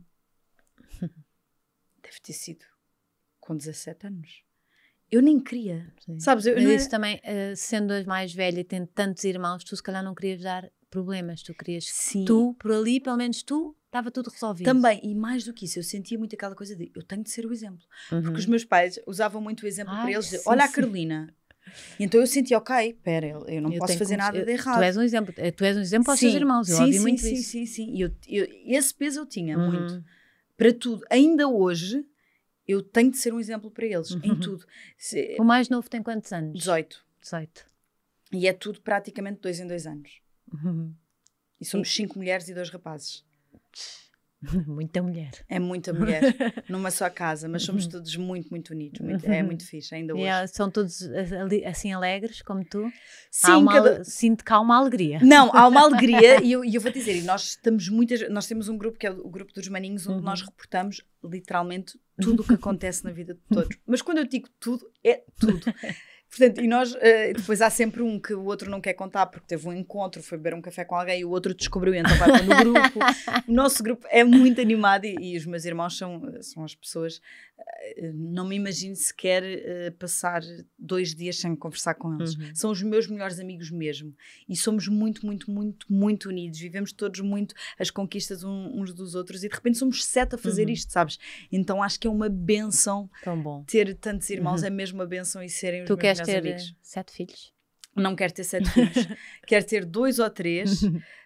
Speaker 2: deve ter sido com dezassete anos. Eu nem queria,
Speaker 1: sim.
Speaker 2: Sabes? Eu,
Speaker 1: Mas
Speaker 2: não
Speaker 1: isso
Speaker 2: era...
Speaker 1: também, uh, sendo a mais velha e tendo tantos irmãos, tu se calhar não querias dar problemas, tu querias
Speaker 2: sim.
Speaker 1: tu, por ali, pelo menos tu, estava tudo resolvido.
Speaker 2: Também, e mais do que isso, eu sentia muito aquela coisa de, eu tenho de ser o exemplo. Uhum. Porque os meus pais usavam muito o exemplo Ai, para eles, de,
Speaker 1: sim,
Speaker 2: olha
Speaker 1: sim.
Speaker 2: a Carolina. E então eu sentia, ok, espera, eu não eu posso fazer nada
Speaker 1: eu,
Speaker 2: de errado.
Speaker 1: Tu és um exemplo, tu és um exemplo aos
Speaker 2: sim,
Speaker 1: teus irmãos, eu
Speaker 2: sim,
Speaker 1: ouvi
Speaker 2: sim,
Speaker 1: muito
Speaker 2: sim,
Speaker 1: isso.
Speaker 2: Sim, sim, sim, e eu, eu, esse peso eu tinha, uhum. muito. para tudo. Ainda hoje, eu tenho de ser um exemplo para eles, uhum. em tudo. Se,
Speaker 1: o mais novo tem quantos anos?
Speaker 2: dezoito.
Speaker 1: dezoito.
Speaker 2: E é tudo praticamente dois em dois anos.
Speaker 1: Uhum.
Speaker 2: E somos e... cinco mulheres e dois rapazes.
Speaker 1: Muita mulher.
Speaker 2: É muita mulher, numa só casa, mas somos todos muito, muito unidos. Muito, é muito fixe, ainda hoje.
Speaker 1: É, são todos assim alegres, como tu?
Speaker 2: Sim,
Speaker 1: uma,
Speaker 2: cada...
Speaker 1: sinto que há uma alegria.
Speaker 2: Não, há uma alegria, e eu, e eu vou dizer, e nós estamos muitas, nós temos um grupo que é o grupo dos maninhos, onde uhum. nós reportamos literalmente tudo o que acontece na vida de todos. Mas quando eu digo tudo, é tudo. Portanto, e nós, uh, depois há sempre um que o outro não quer contar porque teve um encontro, foi beber um café com alguém e o outro descobriu e então vai para no grupo. O nosso grupo é muito animado e, e os meus irmãos são, são as pessoas, uh, não me imagino sequer uh, passar dois dias sem conversar com eles. Uhum. São os meus melhores amigos mesmo. E somos muito, muito, muito, muito unidos. Vivemos todos muito as conquistas uns dos outros e de repente somos sete a fazer uhum. isto, sabes? Então acho que é uma benção ter tantos irmãos, uhum. é mesmo uma benção e serem os
Speaker 1: tu
Speaker 2: meus
Speaker 1: ter
Speaker 2: amigos.
Speaker 1: Sete filhos?
Speaker 2: Não quero ter sete filhos. Quero ter dois ou três,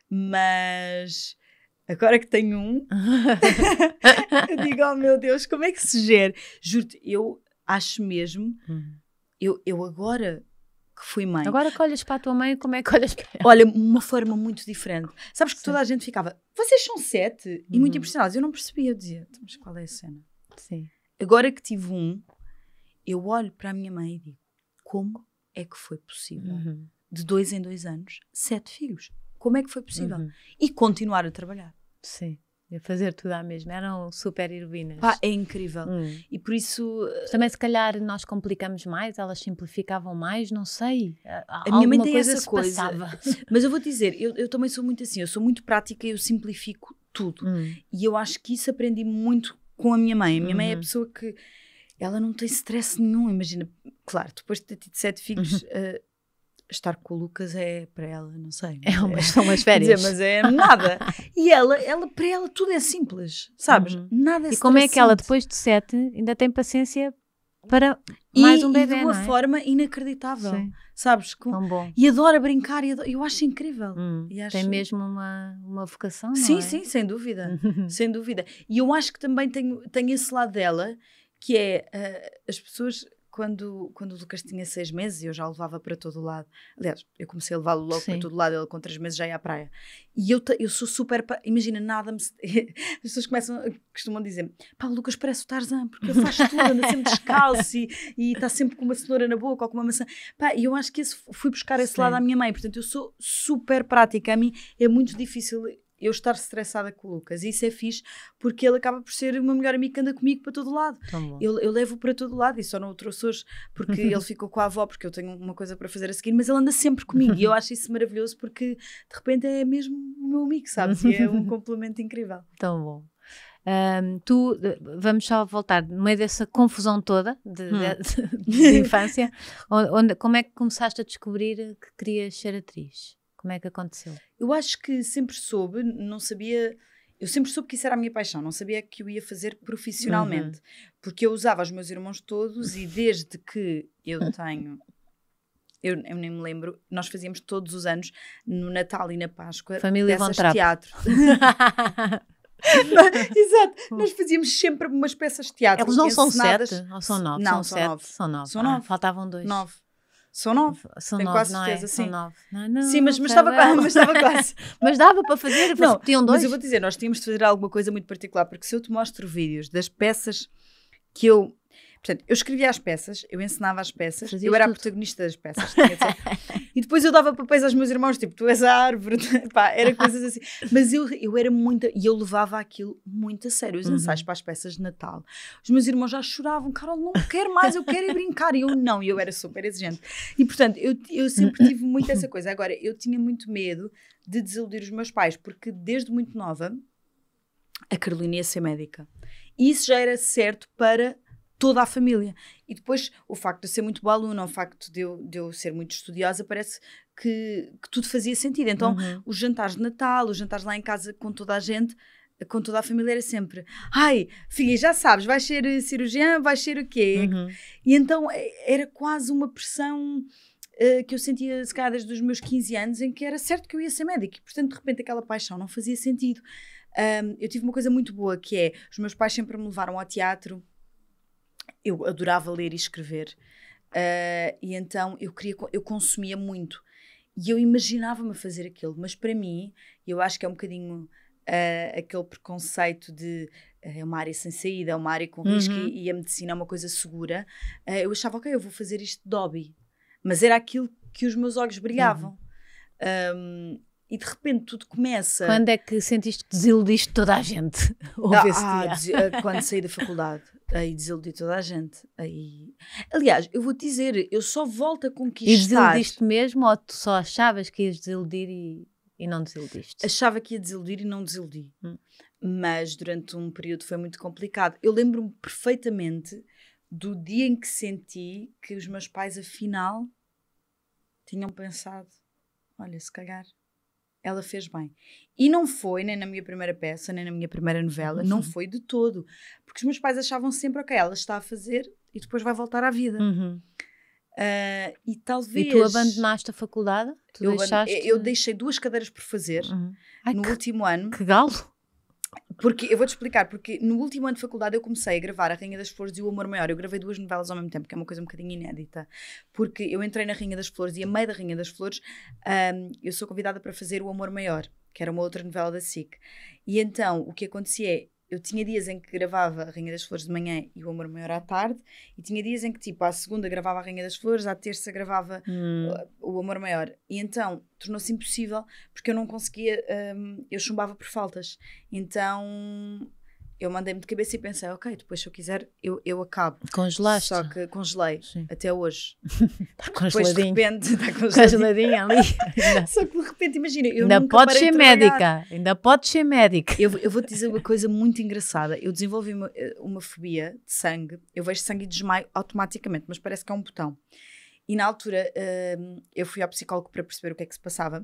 Speaker 2: mas agora que tenho um, eu digo, oh meu Deus, como é que se gera? Juro-te, eu acho mesmo, hum. eu, eu agora que fui mãe.
Speaker 1: Agora que olhas para a tua mãe, como é que olhas para ela?
Speaker 2: Olha, uma forma muito diferente. Sabes que Sim. toda a gente ficava, vocês são sete? E uhum. muito impressionados. Eu não percebia, eu dizia, mas qual é a cena?
Speaker 1: Sim.
Speaker 2: Agora que tive um, eu olho para a minha mãe e digo, como é que foi possível? Uhum. De dois em dois anos, sete filhos. Como é que foi possível? Uhum. E continuar a trabalhar.
Speaker 1: Sim, a fazer tudo à mesma. Eram super heroínas.
Speaker 2: Pá, é incrível. Hum. E por isso...
Speaker 1: Também se calhar nós complicamos mais, elas simplificavam mais, não sei.
Speaker 2: A minha mãe tem coisa essa coisa. Mas eu vou dizer, eu, eu também sou muito assim, eu sou muito prática e eu simplifico tudo. Hum. E eu acho que isso aprendi muito com a minha mãe. A minha uhum. mãe é a pessoa que... Ela não tem stress nenhum, imagina. Claro, depois de ter tido sete filhos, uhum. uh, estar com o Lucas é para ela, não sei.
Speaker 1: É uma, são umas férias.
Speaker 2: Dizer, mas é nada. E ela, ela, para ela tudo é simples, sabes?
Speaker 1: Uhum.
Speaker 2: Nada é
Speaker 1: E como é que ela, depois de sete, ainda tem paciência para
Speaker 2: e,
Speaker 1: mais um bebê,
Speaker 2: e de uma
Speaker 1: não é?
Speaker 2: forma inacreditável,
Speaker 1: Sim.
Speaker 2: sabes? Com,
Speaker 1: Tão bom.
Speaker 2: E adora brincar, e adora, eu acho incrível.
Speaker 1: Hum,
Speaker 2: e acho...
Speaker 1: Tem mesmo uma, uma vocação, não
Speaker 2: sim,
Speaker 1: é?
Speaker 2: Sim, sem dúvida, sem dúvida. E eu acho que também tenho, tenho esse lado dela, que é, uh, as pessoas, quando, quando o Lucas tinha seis meses, eu já o levava para todo o lado. Aliás, eu comecei a levá-lo logo Sim. para todo o lado, ele com três meses já ia à praia. E eu, eu sou super, imagina, nada me... As pessoas começam, costumam dizer, pá, o Lucas parece o Tarzan, porque ele faz tudo, anda sempre descalço e, e está sempre com uma cenoura na boca ou com uma maçã. Pá, e eu acho que esse, fui buscar esse Sim. lado à minha mãe, portanto eu sou super prática. A mim é muito difícil... eu estar estressada com o Lucas, e isso é fixe porque ele acaba por ser o meu melhor amigo que anda comigo para todo lado. Eu, eu levo-o para todo lado e só não o trouxe hoje porque ele ficou com a avó, porque eu tenho uma coisa para fazer a seguir, mas ele anda sempre comigo e eu acho isso maravilhoso porque de repente é mesmo o meu amigo, sabes? E é um complemento incrível.
Speaker 1: Tão bom. Um, tu, vamos só voltar no meio dessa confusão toda de, hum. de, de infância, onde, como é que começaste a descobrir que querias ser atriz? Como é que aconteceu?
Speaker 2: Eu acho que sempre soube, não sabia... Eu sempre soube que isso era a minha paixão, não sabia que eu ia fazer profissionalmente. Uhum. Porque eu usava os meus irmãos todos e desde que eu tenho... Eu, eu nem me lembro, nós fazíamos todos os anos, no Natal e na Páscoa,
Speaker 1: Família
Speaker 2: peças
Speaker 1: de
Speaker 2: teatro. Exato, nós fazíamos sempre umas peças de teatro.
Speaker 1: Eles não
Speaker 2: encenadas...
Speaker 1: são sete ou são nove?
Speaker 2: Não,
Speaker 1: são,
Speaker 2: são
Speaker 1: sete.
Speaker 2: nove.
Speaker 1: São nove.
Speaker 2: São nove.
Speaker 1: Ah, faltavam dois.
Speaker 2: Nove. São nove,
Speaker 1: são
Speaker 2: tenho
Speaker 1: nove,
Speaker 2: quase
Speaker 1: não
Speaker 2: certeza,
Speaker 1: é?
Speaker 2: sim.
Speaker 1: São nove. Não, não,
Speaker 2: sim, mas, mas, estava, mas estava quase.
Speaker 1: Mas dava para fazer,
Speaker 2: não,
Speaker 1: tinham dois.
Speaker 2: Mas eu vou dizer, nós tínhamos de fazer alguma coisa muito particular, porque se eu te mostro vídeos das peças que eu... Portanto, eu escrevia as peças, eu ensinava as peças, Fazias eu era tudo. A protagonista das peças. Tinha de ser. E depois eu dava papéis aos meus irmãos, tipo, tu és a árvore, pá, era coisas assim. Mas eu, eu era muito, e eu levava aquilo muito a sério, os ensaios uhum. para as peças de Natal. Os meus irmãos já choravam, Carol, não quero mais, eu quero ir brincar. E eu não, e eu era super exigente. E portanto, eu, eu sempre tive muito essa coisa. Agora, eu tinha muito medo de desiludir os meus pais, porque desde muito nova, a Carolina ia ser médica. E isso já era certo para... toda a família. E depois, o facto de eu ser muito boa aluna, o facto de eu, de eu ser muito estudiosa, parece que, que tudo fazia sentido. Então, uhum. os jantares de Natal, os jantares lá em casa com toda a gente, com toda a família, era sempre, ai, filha, já sabes, vais ser cirurgiã, vais ser o quê? Uhum. E então, era quase uma pressão uh, que eu sentia, se calhar, desde os meus quinze anos, em que era certo que eu ia ser médica. E, portanto, de repente, aquela paixão não fazia sentido. Um, eu tive uma coisa muito boa, que é, os meus pais sempre me levaram ao teatro, eu adorava ler e escrever, uh, e então eu, queria, eu consumia muito, e eu imaginava-me a fazer aquilo, mas para mim, eu acho que é um bocadinho uh, aquele preconceito de é uma área sem saída, é uma área com risco, uhum. e, e a medicina é uma coisa segura, uh, eu achava, ok, eu vou fazer isto de hobby, mas era aquilo que os meus olhos brilhavam. Uhum. Um, e de repente tudo começa...
Speaker 1: Quando é que sentiste que desiludiste toda a gente? Houve esse
Speaker 2: ah,
Speaker 1: dia?
Speaker 2: Ah, quando saí da faculdade, aí desiludi toda a gente. Aí... Aliás, eu vou-te dizer, eu só volto a conquistar...
Speaker 1: E desiludiste mesmo, ou tu só achavas que ias desiludir e, e não desiludiste?
Speaker 2: Achava que ia desiludir e não desiludi. Hum. Mas durante um período foi muito complicado. Eu lembro-me perfeitamente do dia em que senti que os meus pais, afinal, tinham pensado, olha, se calhar ela fez bem. E não foi nem na minha primeira peça, nem na minha primeira novela, uhum. não foi de todo. Porque os meus pais achavam sempre, ok, ela está a fazer e depois vai voltar à vida. Uhum. Uh, e talvez...
Speaker 1: E tu abandonaste a faculdade? Tu
Speaker 2: eu,
Speaker 1: deixaste...
Speaker 2: eu deixei duas cadeiras por fazer uhum. Ai, no
Speaker 1: que,
Speaker 2: último ano.
Speaker 1: Que galo!
Speaker 2: Porque, eu vou-te explicar, porque no último ano de faculdade eu comecei a gravar A Rainha das Flores e O Amor Maior. Eu gravei duas novelas ao mesmo tempo, que é uma coisa um bocadinho inédita. Porque eu entrei na Rainha das Flores e a meio da Rainha das Flores um, eu sou convidada para fazer O Amor Maior, que era uma outra novela da S I C. E então, o que acontecia é, eu tinha dias em que gravava A Rainha das Flores de manhã e O Amor Maior à tarde, e tinha dias em que, tipo, à segunda gravava A Rainha das Flores, à terça gravava hum. O Amor Maior. E então, tornou-se impossível, porque eu não conseguia, um, eu chumbava por faltas. Então, eu mandei-me de cabeça e pensei, ok, depois se eu quiser, eu, eu acabo.
Speaker 1: Congelaste?
Speaker 2: Só que congelei, Sim. até hoje.
Speaker 1: Está congeladinho.
Speaker 2: Depois, de repente, está
Speaker 1: congeladinho ali.
Speaker 2: Só que de repente, imagina, eu
Speaker 1: ainda
Speaker 2: nunca
Speaker 1: podes
Speaker 2: parei
Speaker 1: ser
Speaker 2: de
Speaker 1: médica, ainda podes ser médica.
Speaker 2: Eu, eu vou-te dizer uma coisa muito engraçada. Eu desenvolvi uma, uma fobia de sangue. Eu vejo sangue e desmaio automaticamente, mas parece que é um botão. E na altura, uh, eu fui ao psicólogo para perceber o que é que se passava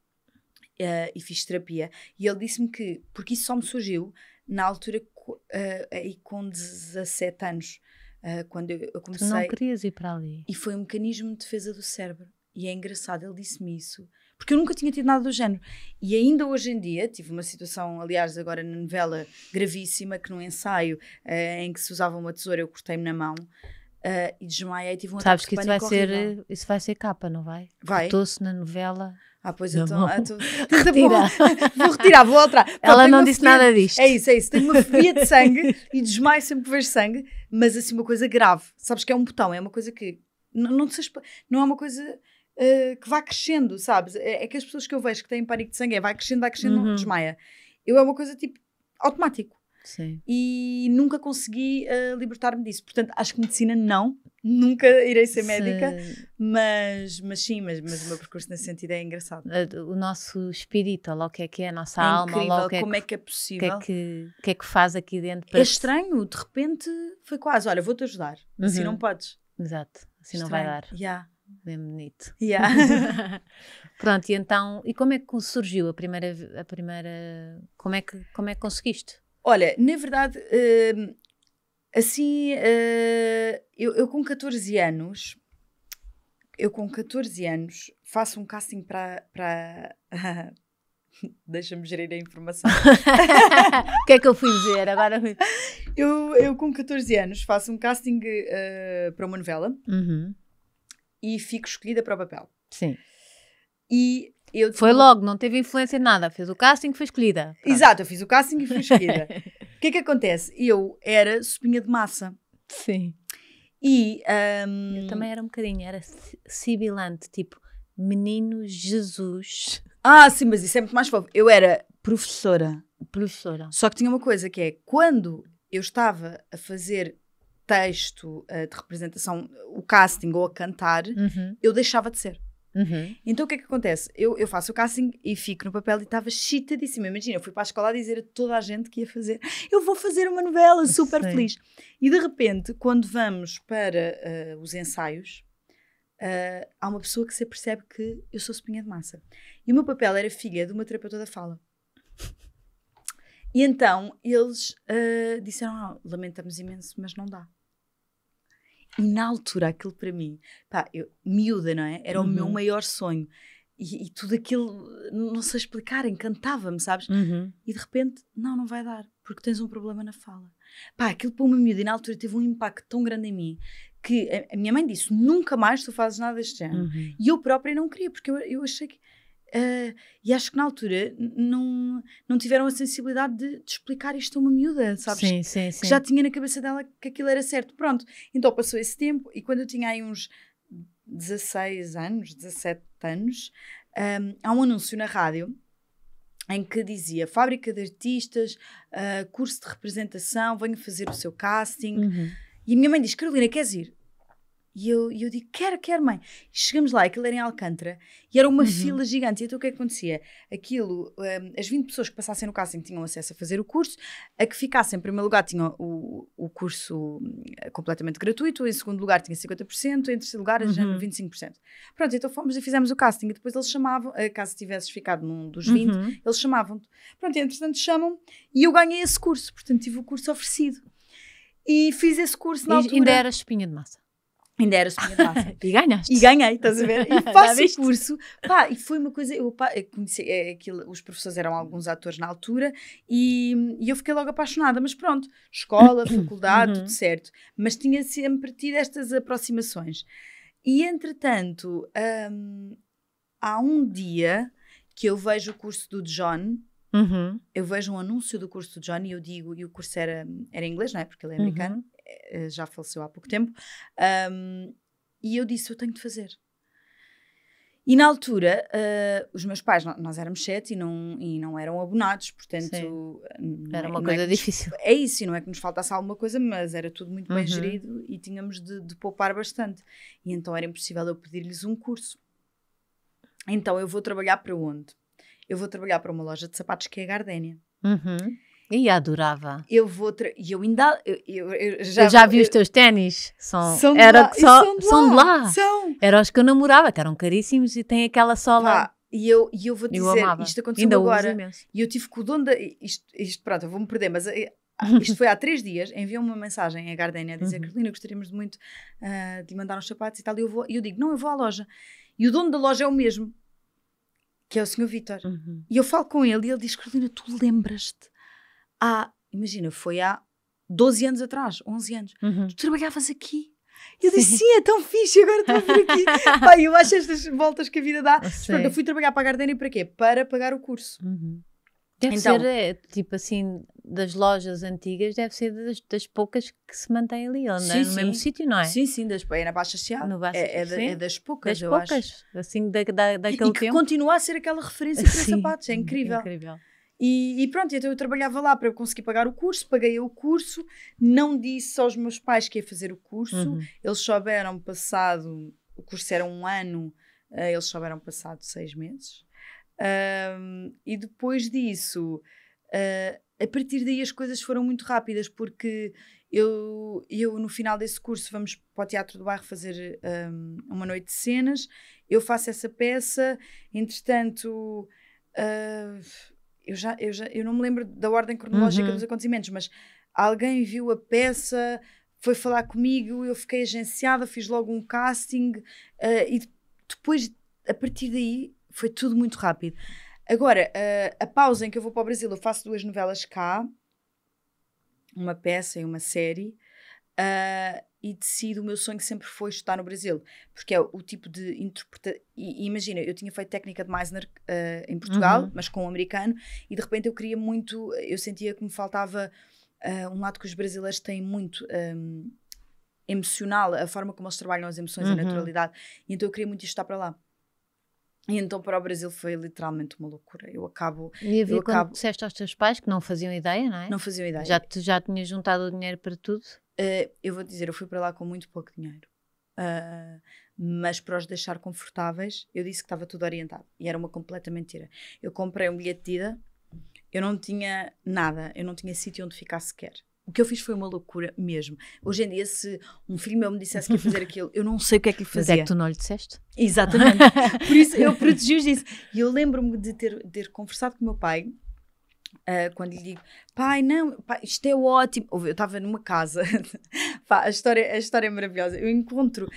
Speaker 2: uh, e fiz terapia. E ele disse-me que, porque isso só me surgiu na altura, uh, aí com dezassete anos, uh, quando eu, eu comecei...
Speaker 1: Tu não querias ir para ali.
Speaker 2: E foi um mecanismo de defesa do cérebro. E é engraçado, ele disse-me isso. Porque eu nunca tinha tido nada do género. E ainda hoje em dia, tive uma situação, aliás, agora na novela, gravíssima, que num ensaio uh, em que se usava uma tesoura, eu cortei-me na mão uh, e desmaiei, tive um
Speaker 1: Sabes
Speaker 2: ataque
Speaker 1: que
Speaker 2: de
Speaker 1: isso vai
Speaker 2: horrível.
Speaker 1: ser, isso vai ser capa, não vai?
Speaker 2: Vai.
Speaker 1: Cortou-se na novela...
Speaker 2: Ah, pois então... Ah, tô...
Speaker 1: Retira.
Speaker 2: Vou retirar, vou alterar. Pronto,
Speaker 1: ela não disse
Speaker 2: fobia...
Speaker 1: nada disto.
Speaker 2: É isso, é isso. Tenho uma fobia de sangue e desmaio sempre que vejo sangue, mas assim, uma coisa grave. Sabes que é um botão, é uma coisa que... Não, não, sei, não é uma coisa... Uh, que vai crescendo, sabes? É, é que as pessoas que eu vejo que têm pânico de sangue é vai crescendo, vai crescendo, uhum. não desmaia. Eu é uma coisa tipo automático.
Speaker 1: Sim.
Speaker 2: E nunca consegui uh, libertar-me disso. Portanto, acho que medicina não, nunca irei ser médica, mas, mas sim, mas, mas o meu percurso nesse sentido é engraçado.
Speaker 1: O nosso espírito, lá o que é que é a nossa
Speaker 2: é
Speaker 1: alma,
Speaker 2: incrível,
Speaker 1: lá o que é
Speaker 2: como
Speaker 1: que,
Speaker 2: é que é possível.
Speaker 1: O que é que, que, é que faz aqui dentro. Para
Speaker 2: é estranho, de repente foi quase, olha, vou-te ajudar, uhum. assim não podes.
Speaker 1: Exato, assim
Speaker 2: estranho.
Speaker 1: Não vai dar.
Speaker 2: Yeah.
Speaker 1: Bem bonito.
Speaker 2: Yeah.
Speaker 1: Pronto, e então, e como é que surgiu a primeira, a primeira, como é que, como é que conseguiste?
Speaker 2: Olha, na verdade, uh, assim, uh, eu, eu com catorze anos, eu com catorze anos faço um casting para, para... deixa-me gerir a informação.
Speaker 1: O que é que eu fui dizer agora?
Speaker 2: eu, eu com catorze anos faço um casting uh, para uma novela.
Speaker 1: Uhum.
Speaker 2: E fico escolhida para o papel.
Speaker 1: Sim.
Speaker 2: E eu
Speaker 1: foi logo, não teve influência em nada. Fez o casting e foi escolhida.
Speaker 2: Pronto. Exato, eu fiz o casting e fui escolhida. O que é que acontece? Eu era sopinha de massa.
Speaker 1: Sim.
Speaker 2: E... Um...
Speaker 1: Eu também era um bocadinho, era sibilante, tipo, menino Jesus.
Speaker 2: Ah, sim, mas isso é muito mais fofo. Eu era professora.
Speaker 1: Professora.
Speaker 2: Só que tinha uma coisa que é, quando eu estava a fazer... texto uh, de representação, o casting ou a cantar, uhum. eu deixava de ser.
Speaker 1: Uhum.
Speaker 2: Então o que é que acontece? Eu, eu faço o casting e fico no papel e estava excitadíssima. Imagina, eu fui para a escola a dizer a toda a gente que ia fazer, eu vou fazer uma novela, super Sim. feliz. E de repente, quando vamos para uh, os ensaios, uh, há uma pessoa que se apercebe que eu sou sopinha de massa. E o meu papel era filha de uma terapeuta da fala. E então eles uh, disseram, ah, lamentamos imenso, mas não dá. E na altura, aquilo para mim, pá, eu, miúda, não é? Era uhum. o meu maior sonho. e, e tudo aquilo, não sei explicar, encantava-me, sabes?
Speaker 1: Uhum.
Speaker 2: E de repente, não, não vai dar, porque tens um problema na fala. Pá, aquilo para uma miúda, e na altura teve um impacto tão grande em mim, que a, a minha mãe disse, nunca mais tu fazes nada deste género.
Speaker 1: Uhum.
Speaker 2: E eu própria não queria, porque eu, eu achei que... Uh, e acho que na altura não, não tiveram a sensibilidade de, de explicar isto a uma miúda, sabes?
Speaker 1: Sim, sim,
Speaker 2: que
Speaker 1: sim.
Speaker 2: já tinha na cabeça dela que aquilo era certo. Pronto, então passou esse tempo e quando eu tinha aí uns dezasseis anos, dezassete anos, um, há um anúncio na rádio em que dizia Fábrica de Artistas, uh, curso de representação, venha fazer o seu casting.
Speaker 1: Uhum.
Speaker 2: E a minha mãe diz, Carolina, queres ir? E eu, e eu digo, quero, quero, mãe. E chegamos lá, aquilo era em Alcântara, e era uma
Speaker 1: Uhum.
Speaker 2: fila gigante. E então o que é que acontecia? Aquilo, um, as vinte pessoas que passassem no casting tinham acesso a fazer o curso, a que ficassem em primeiro lugar tinham o, o curso completamente gratuito, em segundo lugar tinha cinquenta por cento, em terceiro lugar uhum. vinte e cinco por cento. Pronto, então fomos e fizemos o casting, e depois eles chamavam, caso tivesses ficado num dos vinte, uhum. eles chamavam-te. Pronto, e entretanto chamam, e eu ganhei esse curso, portanto tive o curso oferecido. E fiz esse curso na
Speaker 1: e
Speaker 2: altura.
Speaker 1: Ainda era espinha de massa.
Speaker 2: Ainda era espinha de massa.
Speaker 1: E ganhaste.
Speaker 2: E ganhei, estás a ver? E faço o curso. Pá, e foi uma coisa... Eu, pá, eu conheci, é, aquilo, os professores eram alguns atores na altura e, e eu fiquei logo apaixonada. Mas pronto, escola, faculdade, uhum. tudo certo. Mas tinha sempre tido estas aproximações. E, entretanto, hum, há um dia que eu vejo o curso do John...
Speaker 1: Uhum.
Speaker 2: Eu vejo um anúncio do curso do John e eu digo... E o curso era, era em inglês, não é? Porque ele é americano. Uhum. Já faleceu há pouco tempo, um, e eu disse, eu tenho de fazer. E na altura, uh, os meus pais, nós éramos sete e não, e não eram abonados, portanto...
Speaker 1: Era
Speaker 2: é,
Speaker 1: uma coisa
Speaker 2: é
Speaker 1: difícil.
Speaker 2: Nos, é isso, e não é que nos faltasse alguma coisa, mas era tudo muito bem
Speaker 1: uhum.
Speaker 2: gerido e tínhamos de, de poupar bastante. E então era impossível eu pedir-lhes um curso. Então eu vou trabalhar para onde? Eu vou trabalhar para uma loja de sapatos que é a Gardénia.
Speaker 1: Uhum. E adorava.
Speaker 2: Eu vou tra... e eu ainda eu, eu, eu já,
Speaker 1: eu já vi
Speaker 2: eu...
Speaker 1: os teus ténis. São,
Speaker 2: são, de
Speaker 1: era
Speaker 2: lá.
Speaker 1: Só,
Speaker 2: são, de
Speaker 1: são de
Speaker 2: lá.
Speaker 1: lá.
Speaker 2: São.
Speaker 1: Eram os que eu namorava, que eram caríssimos e tem aquela sola.
Speaker 2: Pá, e eu, e eu vou dizer,
Speaker 1: eu
Speaker 2: isto aconteceu
Speaker 1: ainda
Speaker 2: agora. E eu tive com o dono da. Isto, isto pronto, eu vou-me perder, mas isto foi há três dias. Enviou-me uma mensagem à Gardénia a dizer: uhum. Carolina, gostaríamos de muito uh, de mandar uns sapatos e tal. E eu, vou, e eu digo: não, eu vou à loja. E o dono da loja é o mesmo, que é o senhor Vítor.
Speaker 1: Uhum.
Speaker 2: E eu falo com ele e ele diz: Carolina, tu lembras-te? Há. Imagina, foi há doze anos atrás, onze anos. Uhum. Tu trabalhavas aqui. E eu sim. disse, sim, é tão fixe, agora estou por aqui. Pai, eu acho estas voltas que a vida dá. Pronto, eu fui trabalhar para a Gardénia para quê? Para pagar o curso.
Speaker 1: Uhum. Deve
Speaker 2: então,
Speaker 1: ser, é, tipo assim, das lojas antigas, deve ser das, das poucas que se mantêm ali, ou sim, no sim. mesmo sítio, não é?
Speaker 2: Sim, sim, das, é na Baixa Chiado. No Baixa, é, é, da, é das poucas,
Speaker 1: das
Speaker 2: eu
Speaker 1: poucas,
Speaker 2: acho.
Speaker 1: assim, da, da, daquele
Speaker 2: e, e que
Speaker 1: tempo.
Speaker 2: continua a ser aquela referência para
Speaker 1: sim,
Speaker 2: sapatos, é incrível.
Speaker 1: incrível.
Speaker 2: E, e pronto, então eu trabalhava lá para eu conseguir pagar o curso, paguei o curso, não disse aos meus pais que ia fazer o curso, uhum. eles souberam passado, o curso era um ano, uh, eles souberam passado seis meses, um, e depois disso, uh, a partir daí as coisas foram muito rápidas, porque eu, eu no final desse curso vamos para o Teatro do Bairro fazer um, uma noite de cenas, eu faço essa peça, entretanto... Uh, Eu, já, eu, já, eu não me lembro da ordem cronológica uhum. dos acontecimentos, mas alguém viu a peça, foi falar comigo, eu fiquei agenciada, fiz logo um casting uh, e depois, a partir daí, foi tudo muito rápido. Agora, uh, a pausa em que eu vou para o Brasil, eu faço duas novelas cá, uma peça e uma série, uh, e decido, o meu sonho sempre foi estudar no Brasil, porque é o, o tipo de interpretação, e, e imagina, eu tinha feito técnica de Meisner uh, em Portugal, uhum. mas com um americano, e de repente eu queria muito, eu sentia que me faltava uh, um lado que os brasileiros têm muito um, emocional, a forma como eles trabalham as emoções, uhum. a naturalidade, e então eu queria muito estudar para lá. E então para o Brasil foi literalmente uma loucura. Eu acabo...
Speaker 1: E havia
Speaker 2: eu
Speaker 1: quando
Speaker 2: acabo...
Speaker 1: disseste aos teus pais que não faziam ideia, não é?
Speaker 2: Não faziam ideia.
Speaker 1: Já, tu já tinhas juntado o dinheiro para tudo?
Speaker 2: Uh, eu vou dizer, eu fui para lá com muito pouco dinheiro. Uh, mas para os deixar confortáveis, eu disse que estava tudo orientado. E era uma completa mentira. Eu comprei um bilhete de ida, eu não tinha nada, eu não tinha sítio onde ficar sequer. O que eu fiz foi uma loucura mesmo. Hoje em dia, se um filho meu me dissesse que ia fazer aquilo, eu não sei o que é que lhe fazia.
Speaker 1: Mas é que tu não lhe disseste?
Speaker 2: Exatamente. Por isso eu protegi-os disso. E eu lembro-me de ter, de ter conversado com o meu pai, uh, quando lhe digo, pai, não, pai, isto é ótimo. Eu estava numa casa, pá, a, história, a história é maravilhosa. Eu encontro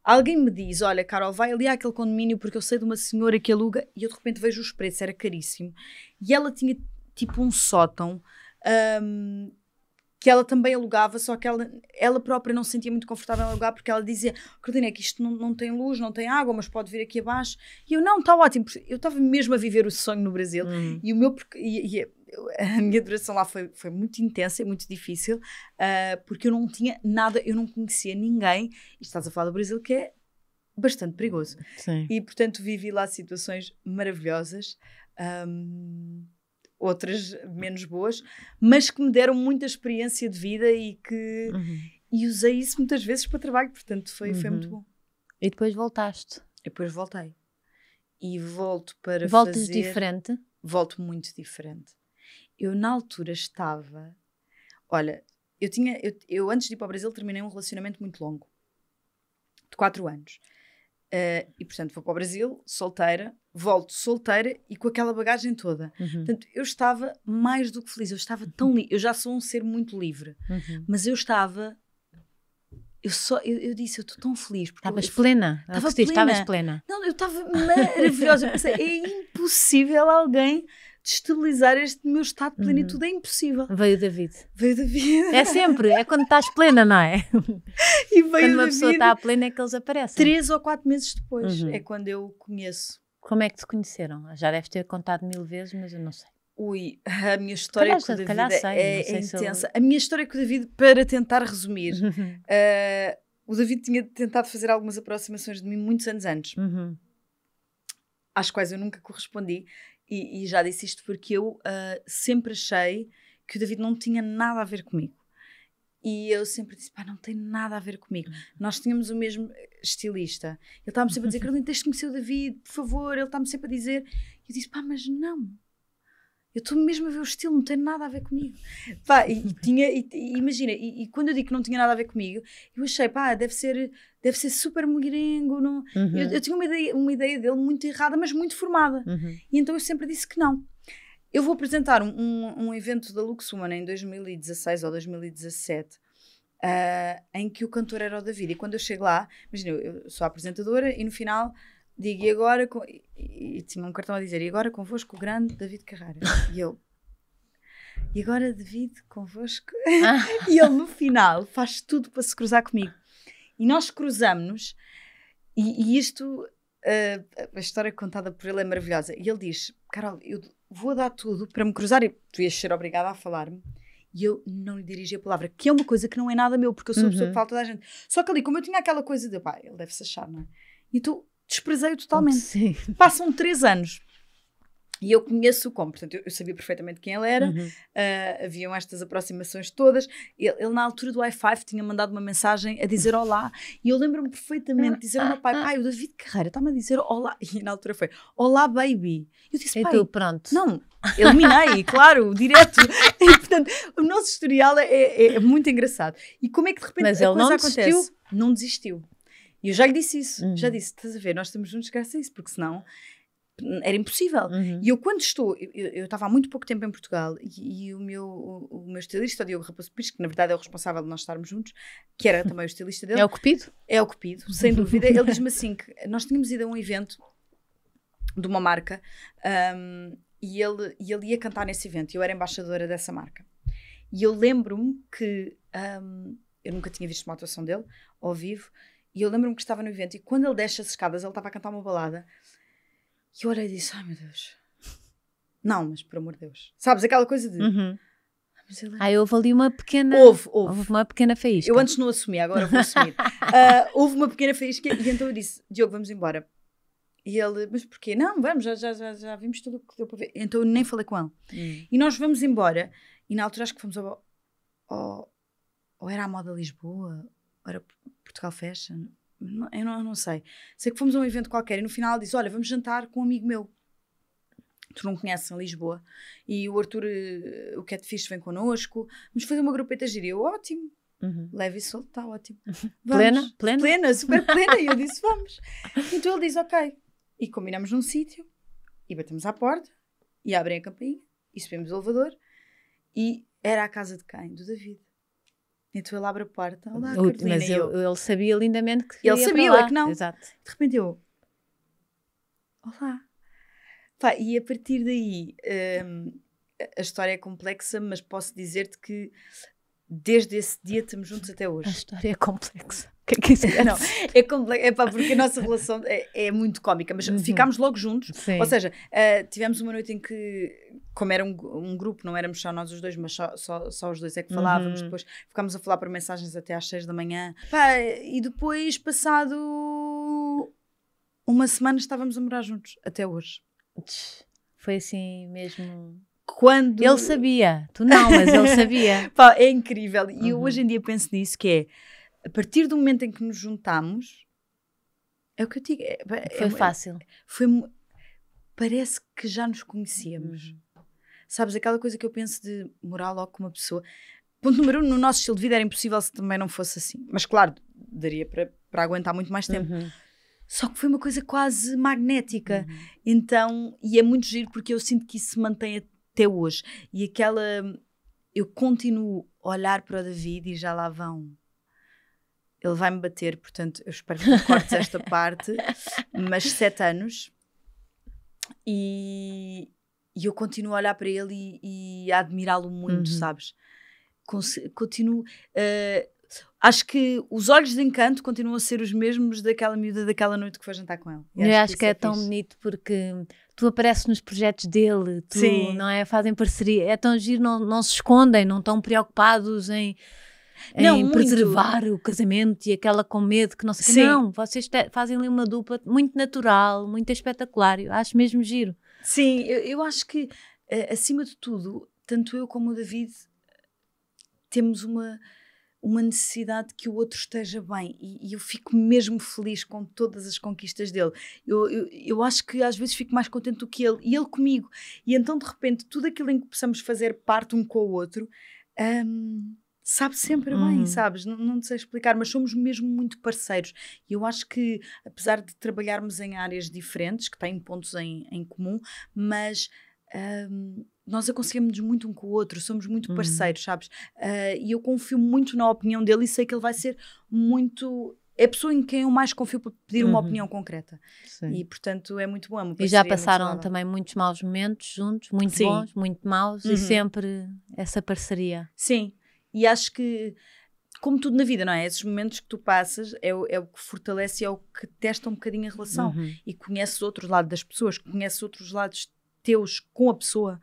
Speaker 2: alguém me diz, olha, Carol, vai ali àquele condomínio porque eu sei de uma senhora que aluga, e eu de repente vejo os preços, era caríssimo. E ela tinha tipo um sótão um, que ela também alugava, só que ela, ela própria não se sentia muito confortável em alugar, porque ela dizia, Carolina, é que isto não, não tem luz, não tem água, mas pode vir aqui abaixo. E eu, não, está ótimo, porque eu estava mesmo a viver o sonho no Brasil,
Speaker 1: Uhum.
Speaker 2: e o meu... E, e, a minha duração lá foi, foi muito intensa e muito difícil, uh, porque eu não tinha nada, eu não conhecia ninguém, e estás a falar do Brasil, que é bastante perigoso.
Speaker 1: Sim.
Speaker 2: E, portanto, vivi lá situações maravilhosas, um, outras menos boas, mas que me deram muita experiência de vida e que
Speaker 1: Uhum.
Speaker 2: e usei isso muitas vezes para trabalho, portanto, foi,
Speaker 1: Uhum.
Speaker 2: foi muito bom.
Speaker 1: E depois voltaste.
Speaker 2: E depois voltei. E volto para
Speaker 1: Voltas
Speaker 2: fazer...
Speaker 1: diferente?
Speaker 2: Volto muito diferente. Eu, na altura, estava... Olha, eu tinha... Eu, eu antes de ir para o Brasil, terminei um relacionamento muito longo. De quatro anos. Uh, e, portanto, vou para o Brasil, solteira, volto solteira e com aquela bagagem toda.
Speaker 1: Uhum.
Speaker 2: Portanto, eu estava mais do que feliz. Eu estava tão livre. Eu já sou um ser muito livre.
Speaker 1: Uhum.
Speaker 2: Mas eu estava... Eu, só, eu, eu disse, eu estou tão feliz.
Speaker 1: Estavas
Speaker 2: eu,
Speaker 1: plena.
Speaker 2: Estava
Speaker 1: plena. Estavas
Speaker 2: plena. Não, eu estava maravilhosa. Eu pensei, é impossível alguém destabilizar este meu estado de plenitude. Uhum. É impossível.
Speaker 1: Veio o David.
Speaker 2: Veio o David.
Speaker 1: É sempre. É quando estás plena, não é?
Speaker 2: E veio
Speaker 1: quando uma
Speaker 2: David,
Speaker 1: pessoa está plena é que eles aparecem.
Speaker 2: Três ou quatro meses depois
Speaker 1: uhum.
Speaker 2: é quando eu conheço.
Speaker 1: Como é que te conheceram? Já deves ter contado mil vezes, mas eu não sei.
Speaker 2: Ui, a minha história
Speaker 1: calhar,
Speaker 2: com o David
Speaker 1: calhar sei,
Speaker 2: é,
Speaker 1: sei
Speaker 2: é intensa.
Speaker 1: eu...
Speaker 2: A minha história com o David, para tentar resumir... uh, o David tinha tentado fazer algumas aproximações de mim muitos anos antes,
Speaker 1: uhum.
Speaker 2: às quais eu nunca correspondi, e, e já disse isto porque eu uh, sempre achei que o David não tinha nada a ver comigo. E eu sempre disse, pá, não tem nada a ver comigo. Uhum. Nós tínhamos o mesmo estilista. Ele estava-me sempre a dizer, Carolina, tens de conhecer o David, por favor. Ele estava-me sempre a dizer. E eu disse, pá, mas não. Eu estou mesmo a ver o estilo, não tem nada a ver comigo. Pá, e, e tinha, e, e, imagina, e, e quando eu digo que não tinha nada a ver comigo, eu achei, pá, deve ser, deve ser super mulherengo. Não? Uhum. Eu, eu tinha uma ideia, uma ideia dele muito errada, mas muito formada. Uhum. E então eu sempre disse que não. Eu vou apresentar um, um, um evento da Luxwoman em dois mil e dezasseis ou dois mil e dezassete, uh, em que o cantor era o David. E quando eu chego lá, imagina, eu, eu sou a apresentadora e no final... Digo, e agora, com... e, e tinha um cartão a dizer, e agora convosco o grande David Carreira. E eu, e agora David convosco? Ah. E ele no final faz tudo para se cruzar comigo. E nós cruzamos-nos, e, e isto, uh, a história contada por ele é maravilhosa. E ele diz, Carol, eu vou dar tudo para me cruzar, e tu ias ser obrigada a falar-me. E eu não lhe dirigi a palavra, que é uma coisa que não é nada meu, porque eu sou a pessoa que fala toda a gente. Só que ali, como eu tinha aquela coisa de, pá, ele deve-se achar, não é? E tu... desprezei-o totalmente.
Speaker 1: Sim.
Speaker 2: Passam três anos e eu conheço-o como, portanto eu, eu sabia perfeitamente quem ele era, uhum. uh, haviam estas aproximações todas, ele, ele na altura do i cinco tinha mandado uma mensagem a dizer olá, e eu lembro-me perfeitamente de dizer ao meu pai, pai, o David Carreira está-me a dizer olá, e na altura foi, olá baby, eu disse, pai,
Speaker 1: e tu, pronto.
Speaker 2: Não, eliminei, claro, direto, e portanto o nosso historial é, é, é muito engraçado, e como é que de repente
Speaker 1: Mas
Speaker 2: a
Speaker 1: ele
Speaker 2: coisa
Speaker 1: não
Speaker 2: acontece?
Speaker 1: Desistiu.
Speaker 2: Não desistiu. E eu já lhe disse isso,
Speaker 1: uhum.
Speaker 2: já disse, estás a ver, nós estamos juntos graças a isso, porque senão era impossível. Uhum. E eu quando estou, eu estava há muito pouco tempo em Portugal e, e o, meu, o, o meu estilista, o Diogo Raposo Pires, que na verdade é o responsável de nós estarmos juntos, que era também o estilista dele.
Speaker 1: É o Cupido?
Speaker 2: É o Cupido, sem dúvida. Ele diz-me assim, que nós tínhamos ido a um evento de uma marca um, e, ele, e ele ia cantar nesse evento, e eu era embaixadora dessa marca. E eu lembro-me que um, eu nunca tinha visto uma atuação dele ao vivo. E eu lembro-me que estava no evento e quando ele desce as escadas, ele estava a cantar uma balada. E eu olhei e disse, ai meu Deus. Não, mas por amor de Deus. Sabes, aquela coisa de...
Speaker 1: Uhum.
Speaker 2: Mas ele...
Speaker 1: Ai, houve ali uma pequena...
Speaker 2: Houve, houve.
Speaker 1: Houve uma pequena faísca.
Speaker 2: Eu antes não assumia, agora vou assumir. uh, houve uma pequena faísca e então eu disse, Diogo, vamos embora. E ele, mas porquê? Não, vamos, já, já, já, já vimos tudo o que deu para ver. Então eu nem falei com ele. Hum. E nós vamos embora. E na altura acho que fomos ao... ao ou era a Moda Lisboa, ou era Portugal Fashion, não, eu, não, eu não sei. Sei que fomos a um evento qualquer e no final disse, olha, vamos jantar com um amigo meu. Tu não conheces, em Lisboa. E o Arthur, o Catfish, vem connosco. Vamos fazer uma grupeta gira. E eu, ótimo. Uhum. Leve e solto, está ótimo. Vamos.
Speaker 1: Plena? Plena?
Speaker 2: Plena, super plena. E eu disse, vamos. Então ele diz, ok. E combinamos num sítio. E batemos à porta. E abrem a campainha. E subimos o elevador. E era a casa de quem? Do David. Então ele abre a porta. Olá,
Speaker 1: O-
Speaker 2: Carolina.
Speaker 1: mas
Speaker 2: E eu,
Speaker 1: eu- ele sabia lindamente que
Speaker 2: Ele
Speaker 1: ia para
Speaker 2: sabia, eu
Speaker 1: lá.
Speaker 2: é que não.
Speaker 1: Exato.
Speaker 2: de repente eu, olá. Pá, e a partir daí, hum, a história é complexa, mas posso dizer-te que desde esse dia estamos juntos até
Speaker 1: A
Speaker 2: hoje.
Speaker 1: história é complexa. O que é que isso quer
Speaker 2: Não,
Speaker 1: dizer?
Speaker 2: é complexo, é pá, porque a nossa relação é, é muito cómica, mas
Speaker 1: Uhum.
Speaker 2: ficámos logo juntos.
Speaker 1: Sim.
Speaker 2: Ou seja, uh, tivemos uma noite em que, como era um, um grupo, não éramos só nós os dois, mas só, só, só os dois é que falávamos.
Speaker 1: Uhum.
Speaker 2: Depois ficámos a falar por mensagens até às seis da manhã. Pá, e depois, passado uma semana, estávamos a morar juntos, até hoje.
Speaker 1: Foi assim mesmo.
Speaker 2: Quando...
Speaker 1: Ele sabia, tu não, mas ele sabia.
Speaker 2: Pá, é incrível. E eu
Speaker 1: Uhum.
Speaker 2: hoje em dia penso nisso, que é, a partir do momento em que nos juntámos, é o que eu digo. É, é,
Speaker 1: Foi
Speaker 2: é,
Speaker 1: fácil.
Speaker 2: Foi, mu- parece que já nos conhecíamos.
Speaker 1: Uhum.
Speaker 2: Sabes, aquela coisa que eu penso de morar logo com uma pessoa. Ponto número um, no nosso estilo de vida era impossível se também não fosse assim. Mas claro, daria para, para aguentar muito mais tempo.
Speaker 1: Uhum.
Speaker 2: Só que foi uma coisa quase magnética.
Speaker 1: Uhum.
Speaker 2: Então, e é muito giro porque eu sinto que isso se mantém até hoje. E aquela... Eu continuo a olhar para o David e já lá vão. Ele vai-me bater, portanto, eu espero que tu cortes esta parte. Mas sete anos. E, e eu continuo a olhar para ele e, e a admirá-lo muito,
Speaker 1: Uhum.
Speaker 2: sabes? Conse- continuo... uh, acho que os olhos de encanto continuam a ser os mesmos daquela miúda daquela noite que foi jantar com ele. E
Speaker 1: Eu acho que
Speaker 2: isso
Speaker 1: é tão
Speaker 2: fixe.
Speaker 1: bonito porque tu apareces nos projetos dele, tu,
Speaker 2: Sim.
Speaker 1: não é? Fazem parceria, é tão giro, não, não se escondem, não estão preocupados em,
Speaker 2: Não,
Speaker 1: em
Speaker 2: muito.
Speaker 1: preservar o casamento e aquela com medo que não sei o quê.
Speaker 2: Sim.
Speaker 1: Não, vocês te- fazem ali uma dupla muito natural, muito espetacular, eu acho mesmo giro.
Speaker 2: Sim, eu, eu acho que, eh, acima de tudo, tanto eu como o David temos uma, uma necessidade que o outro esteja bem e, e eu fico mesmo feliz com todas as conquistas dele. Eu, eu, eu acho que às vezes fico mais contente do que ele e ele comigo. E então, de repente, tudo aquilo em que possamos fazer parte um com o outro, hum, sabe sempre bem,
Speaker 1: Uhum.
Speaker 2: sabes? Não, não te sei explicar, mas somos mesmo muito parceiros. E eu acho que, apesar de trabalharmos em áreas diferentes, que têm pontos em, em comum, mas hum, nós aconselhamos muito um com o outro, somos muito
Speaker 1: Uhum.
Speaker 2: parceiros, sabes? Ah, e eu confio muito na opinião dele e sei que ele vai ser muito... É a pessoa em quem eu mais confio para pedir uma
Speaker 1: Uhum.
Speaker 2: opinião concreta. E, portanto, é muito bom. é uma
Speaker 1: E já
Speaker 2: parceria muito
Speaker 1: passaram
Speaker 2: saudável.
Speaker 1: também muitos maus momentos juntos, muito
Speaker 2: Sim.
Speaker 1: bons, muito maus,
Speaker 2: Uhum.
Speaker 1: e sempre essa parceria.
Speaker 2: Sim, e acho que, como tudo na vida, não é? Esses momentos que tu passas é o, é o que fortalece e é o que testa um bocadinho a relação.
Speaker 1: Uhum.
Speaker 2: E conheces outros lados das pessoas, conheces outros lados teus com a pessoa.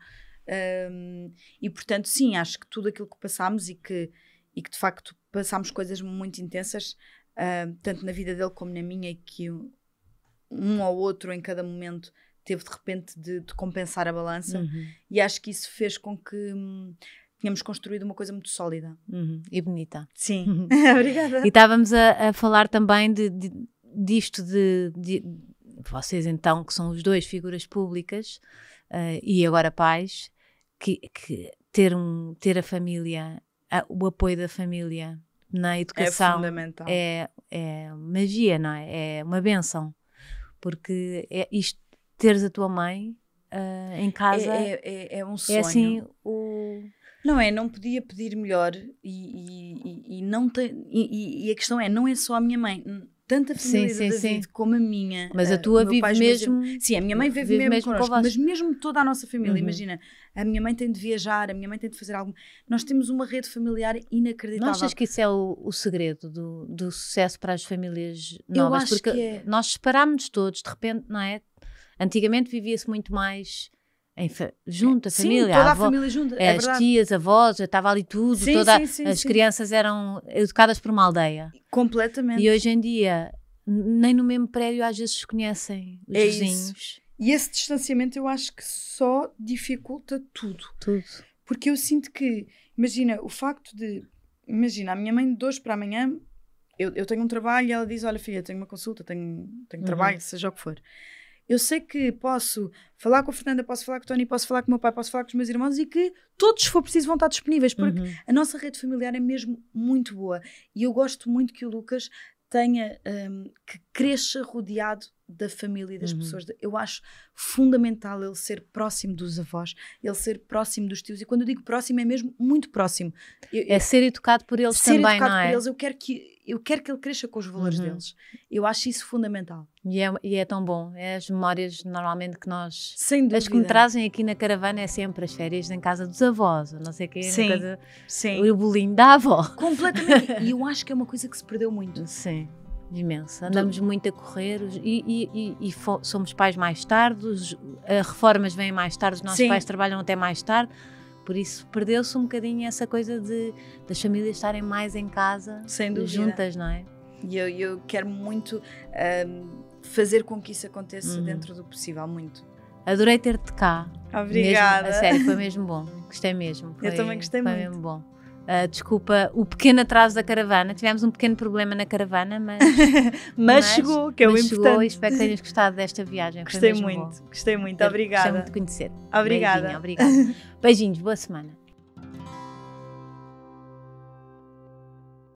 Speaker 2: Um, e, portanto, sim, acho que tudo aquilo que passámos e que, e que de facto passámos coisas muito intensas, uh, tanto na vida dele como na minha, e que um, um ou outro em cada momento teve de repente de, de compensar a balança.
Speaker 1: Uhum.
Speaker 2: E acho que isso fez com que hum, tínhamos construído uma coisa muito sólida.
Speaker 1: Uhum. E bonita.
Speaker 2: Sim.
Speaker 1: Uhum.
Speaker 2: Obrigada.
Speaker 1: E estávamos a, a falar também de, de, disto de, de vocês então, que são os dois figuras públicas uh, e agora pais, que, que ter, um, ter a família, a, o apoio da família na
Speaker 2: É
Speaker 1: educação
Speaker 2: fundamental.
Speaker 1: é, é magia, não é? É uma bênção. Porque é isto, teres a tua mãe uh, em casa
Speaker 2: É,
Speaker 1: é,
Speaker 2: é, é, é um sonho.
Speaker 1: assim o...
Speaker 2: Não é, não podia pedir melhor e, e, e, e não tem, e, e a questão é, não é só a minha mãe, tanto a família
Speaker 1: Sim,
Speaker 2: do
Speaker 1: sim,
Speaker 2: David
Speaker 1: sim.
Speaker 2: como a minha.
Speaker 1: Mas a
Speaker 2: uh,
Speaker 1: tua
Speaker 2: o meu
Speaker 1: vive
Speaker 2: pai, os meus
Speaker 1: mesmo...
Speaker 2: irmãos- Sim, a minha mãe vive,
Speaker 1: vive
Speaker 2: mesmo,
Speaker 1: mesmo
Speaker 2: connosco,
Speaker 1: convosco.
Speaker 2: mas mesmo toda a nossa família,
Speaker 1: Uhum.
Speaker 2: imagina, a minha mãe tem de viajar, a minha mãe tem de fazer algo. Nós temos uma rede familiar inacreditável.
Speaker 1: Não achas que isso é o, o segredo do, do sucesso para as famílias
Speaker 2: Eu
Speaker 1: novas?
Speaker 2: acho
Speaker 1: Porque
Speaker 2: que é.
Speaker 1: nós separámos-nos todos, de repente, não é? Antigamente vivia-se muito mais em fa- junto, a
Speaker 2: Sim,
Speaker 1: família,
Speaker 2: toda a,
Speaker 1: avó,
Speaker 2: família junta, é
Speaker 1: as
Speaker 2: verdade.
Speaker 1: tias, avós, estava ali tudo,
Speaker 2: Sim,
Speaker 1: toda,
Speaker 2: sim, sim,
Speaker 1: as
Speaker 2: sim.
Speaker 1: crianças eram educadas por uma aldeia.
Speaker 2: Completamente.
Speaker 1: E hoje em dia, n- nem no mesmo prédio às vezes se conhecem os
Speaker 2: É isso.
Speaker 1: vizinhos.
Speaker 2: E esse distanciamento eu acho que só dificulta tudo.
Speaker 1: Tudo.
Speaker 2: Porque eu sinto que, imagina, o facto de, imagina, a minha mãe de hoje para amanhã, eu, eu tenho um trabalho e ela diz, olha filha, tenho uma consulta, tenho, tenho
Speaker 1: Uhum.
Speaker 2: trabalho, seja o que for. Eu sei que posso falar com a Fernanda, posso falar com o Tony, posso falar com o meu pai, posso falar com os meus irmãos e que todos, se for preciso, vão estar disponíveis, porque
Speaker 1: Uhum.
Speaker 2: a nossa rede familiar é mesmo muito boa. E eu gosto muito que o Lucas tenha, um, que cresça rodeado da família e das
Speaker 1: Uhum.
Speaker 2: pessoas. Eu acho fundamental ele ser próximo dos avós, ele ser próximo dos tios. E quando eu digo próximo, é mesmo muito próximo. Eu,
Speaker 1: É ser educado por eles
Speaker 2: ser
Speaker 1: também,
Speaker 2: educado
Speaker 1: não é?
Speaker 2: por eles, eu quero que eu quero que ele cresça com os valores
Speaker 1: Uhum.
Speaker 2: deles. Eu acho isso fundamental.
Speaker 1: E é, e é tão bom. É as memórias normalmente que nós...
Speaker 2: Sem dúvida.
Speaker 1: As que me trazem aqui na caravana é sempre as férias em casa dos avós, ou não sei o quê.
Speaker 2: Sim,
Speaker 1: Casa,
Speaker 2: sim.
Speaker 1: o bolinho da avó.
Speaker 2: Completamente. E eu acho que é uma coisa que se perdeu muito.
Speaker 1: Sim, imenso. Andamos muito a correr os- e, e- e- e fo- somos pais mais tarde, os- as reformas vêm mais tarde, os nossos
Speaker 2: Sim.
Speaker 1: pais trabalham até mais tarde, por isso perdeu-se um bocadinho essa coisa de das famílias estarem mais em casa,
Speaker 2: Sem dúvida.
Speaker 1: juntas, não é?
Speaker 2: E eu, eu quero muito um, fazer com que isso aconteça
Speaker 1: Uhum.
Speaker 2: dentro do possível, muito.
Speaker 1: Adorei ter-te cá.
Speaker 2: Obrigada.
Speaker 1: Mesmo, a sério, foi mesmo bom. Gostei mesmo. Foi,
Speaker 2: Eu também gostei
Speaker 1: foi
Speaker 2: muito.
Speaker 1: mesmo bom. Ah, desculpa o pequeno atraso da caravana. Tivemos um pequeno problema na caravana, mas,
Speaker 2: Mas chegou, que é o
Speaker 1: mas
Speaker 2: importante.
Speaker 1: chegou, e espero que tenhas gostado desta viagem. Foi
Speaker 2: Gostei
Speaker 1: mesmo
Speaker 2: muito,
Speaker 1: bom.
Speaker 2: gostei muito.
Speaker 1: Quero-
Speaker 2: Obrigada.
Speaker 1: Gostei muito de conhecer.
Speaker 2: Obrigada.
Speaker 1: Beijinho, obrigada. Beijinhos, boa semana.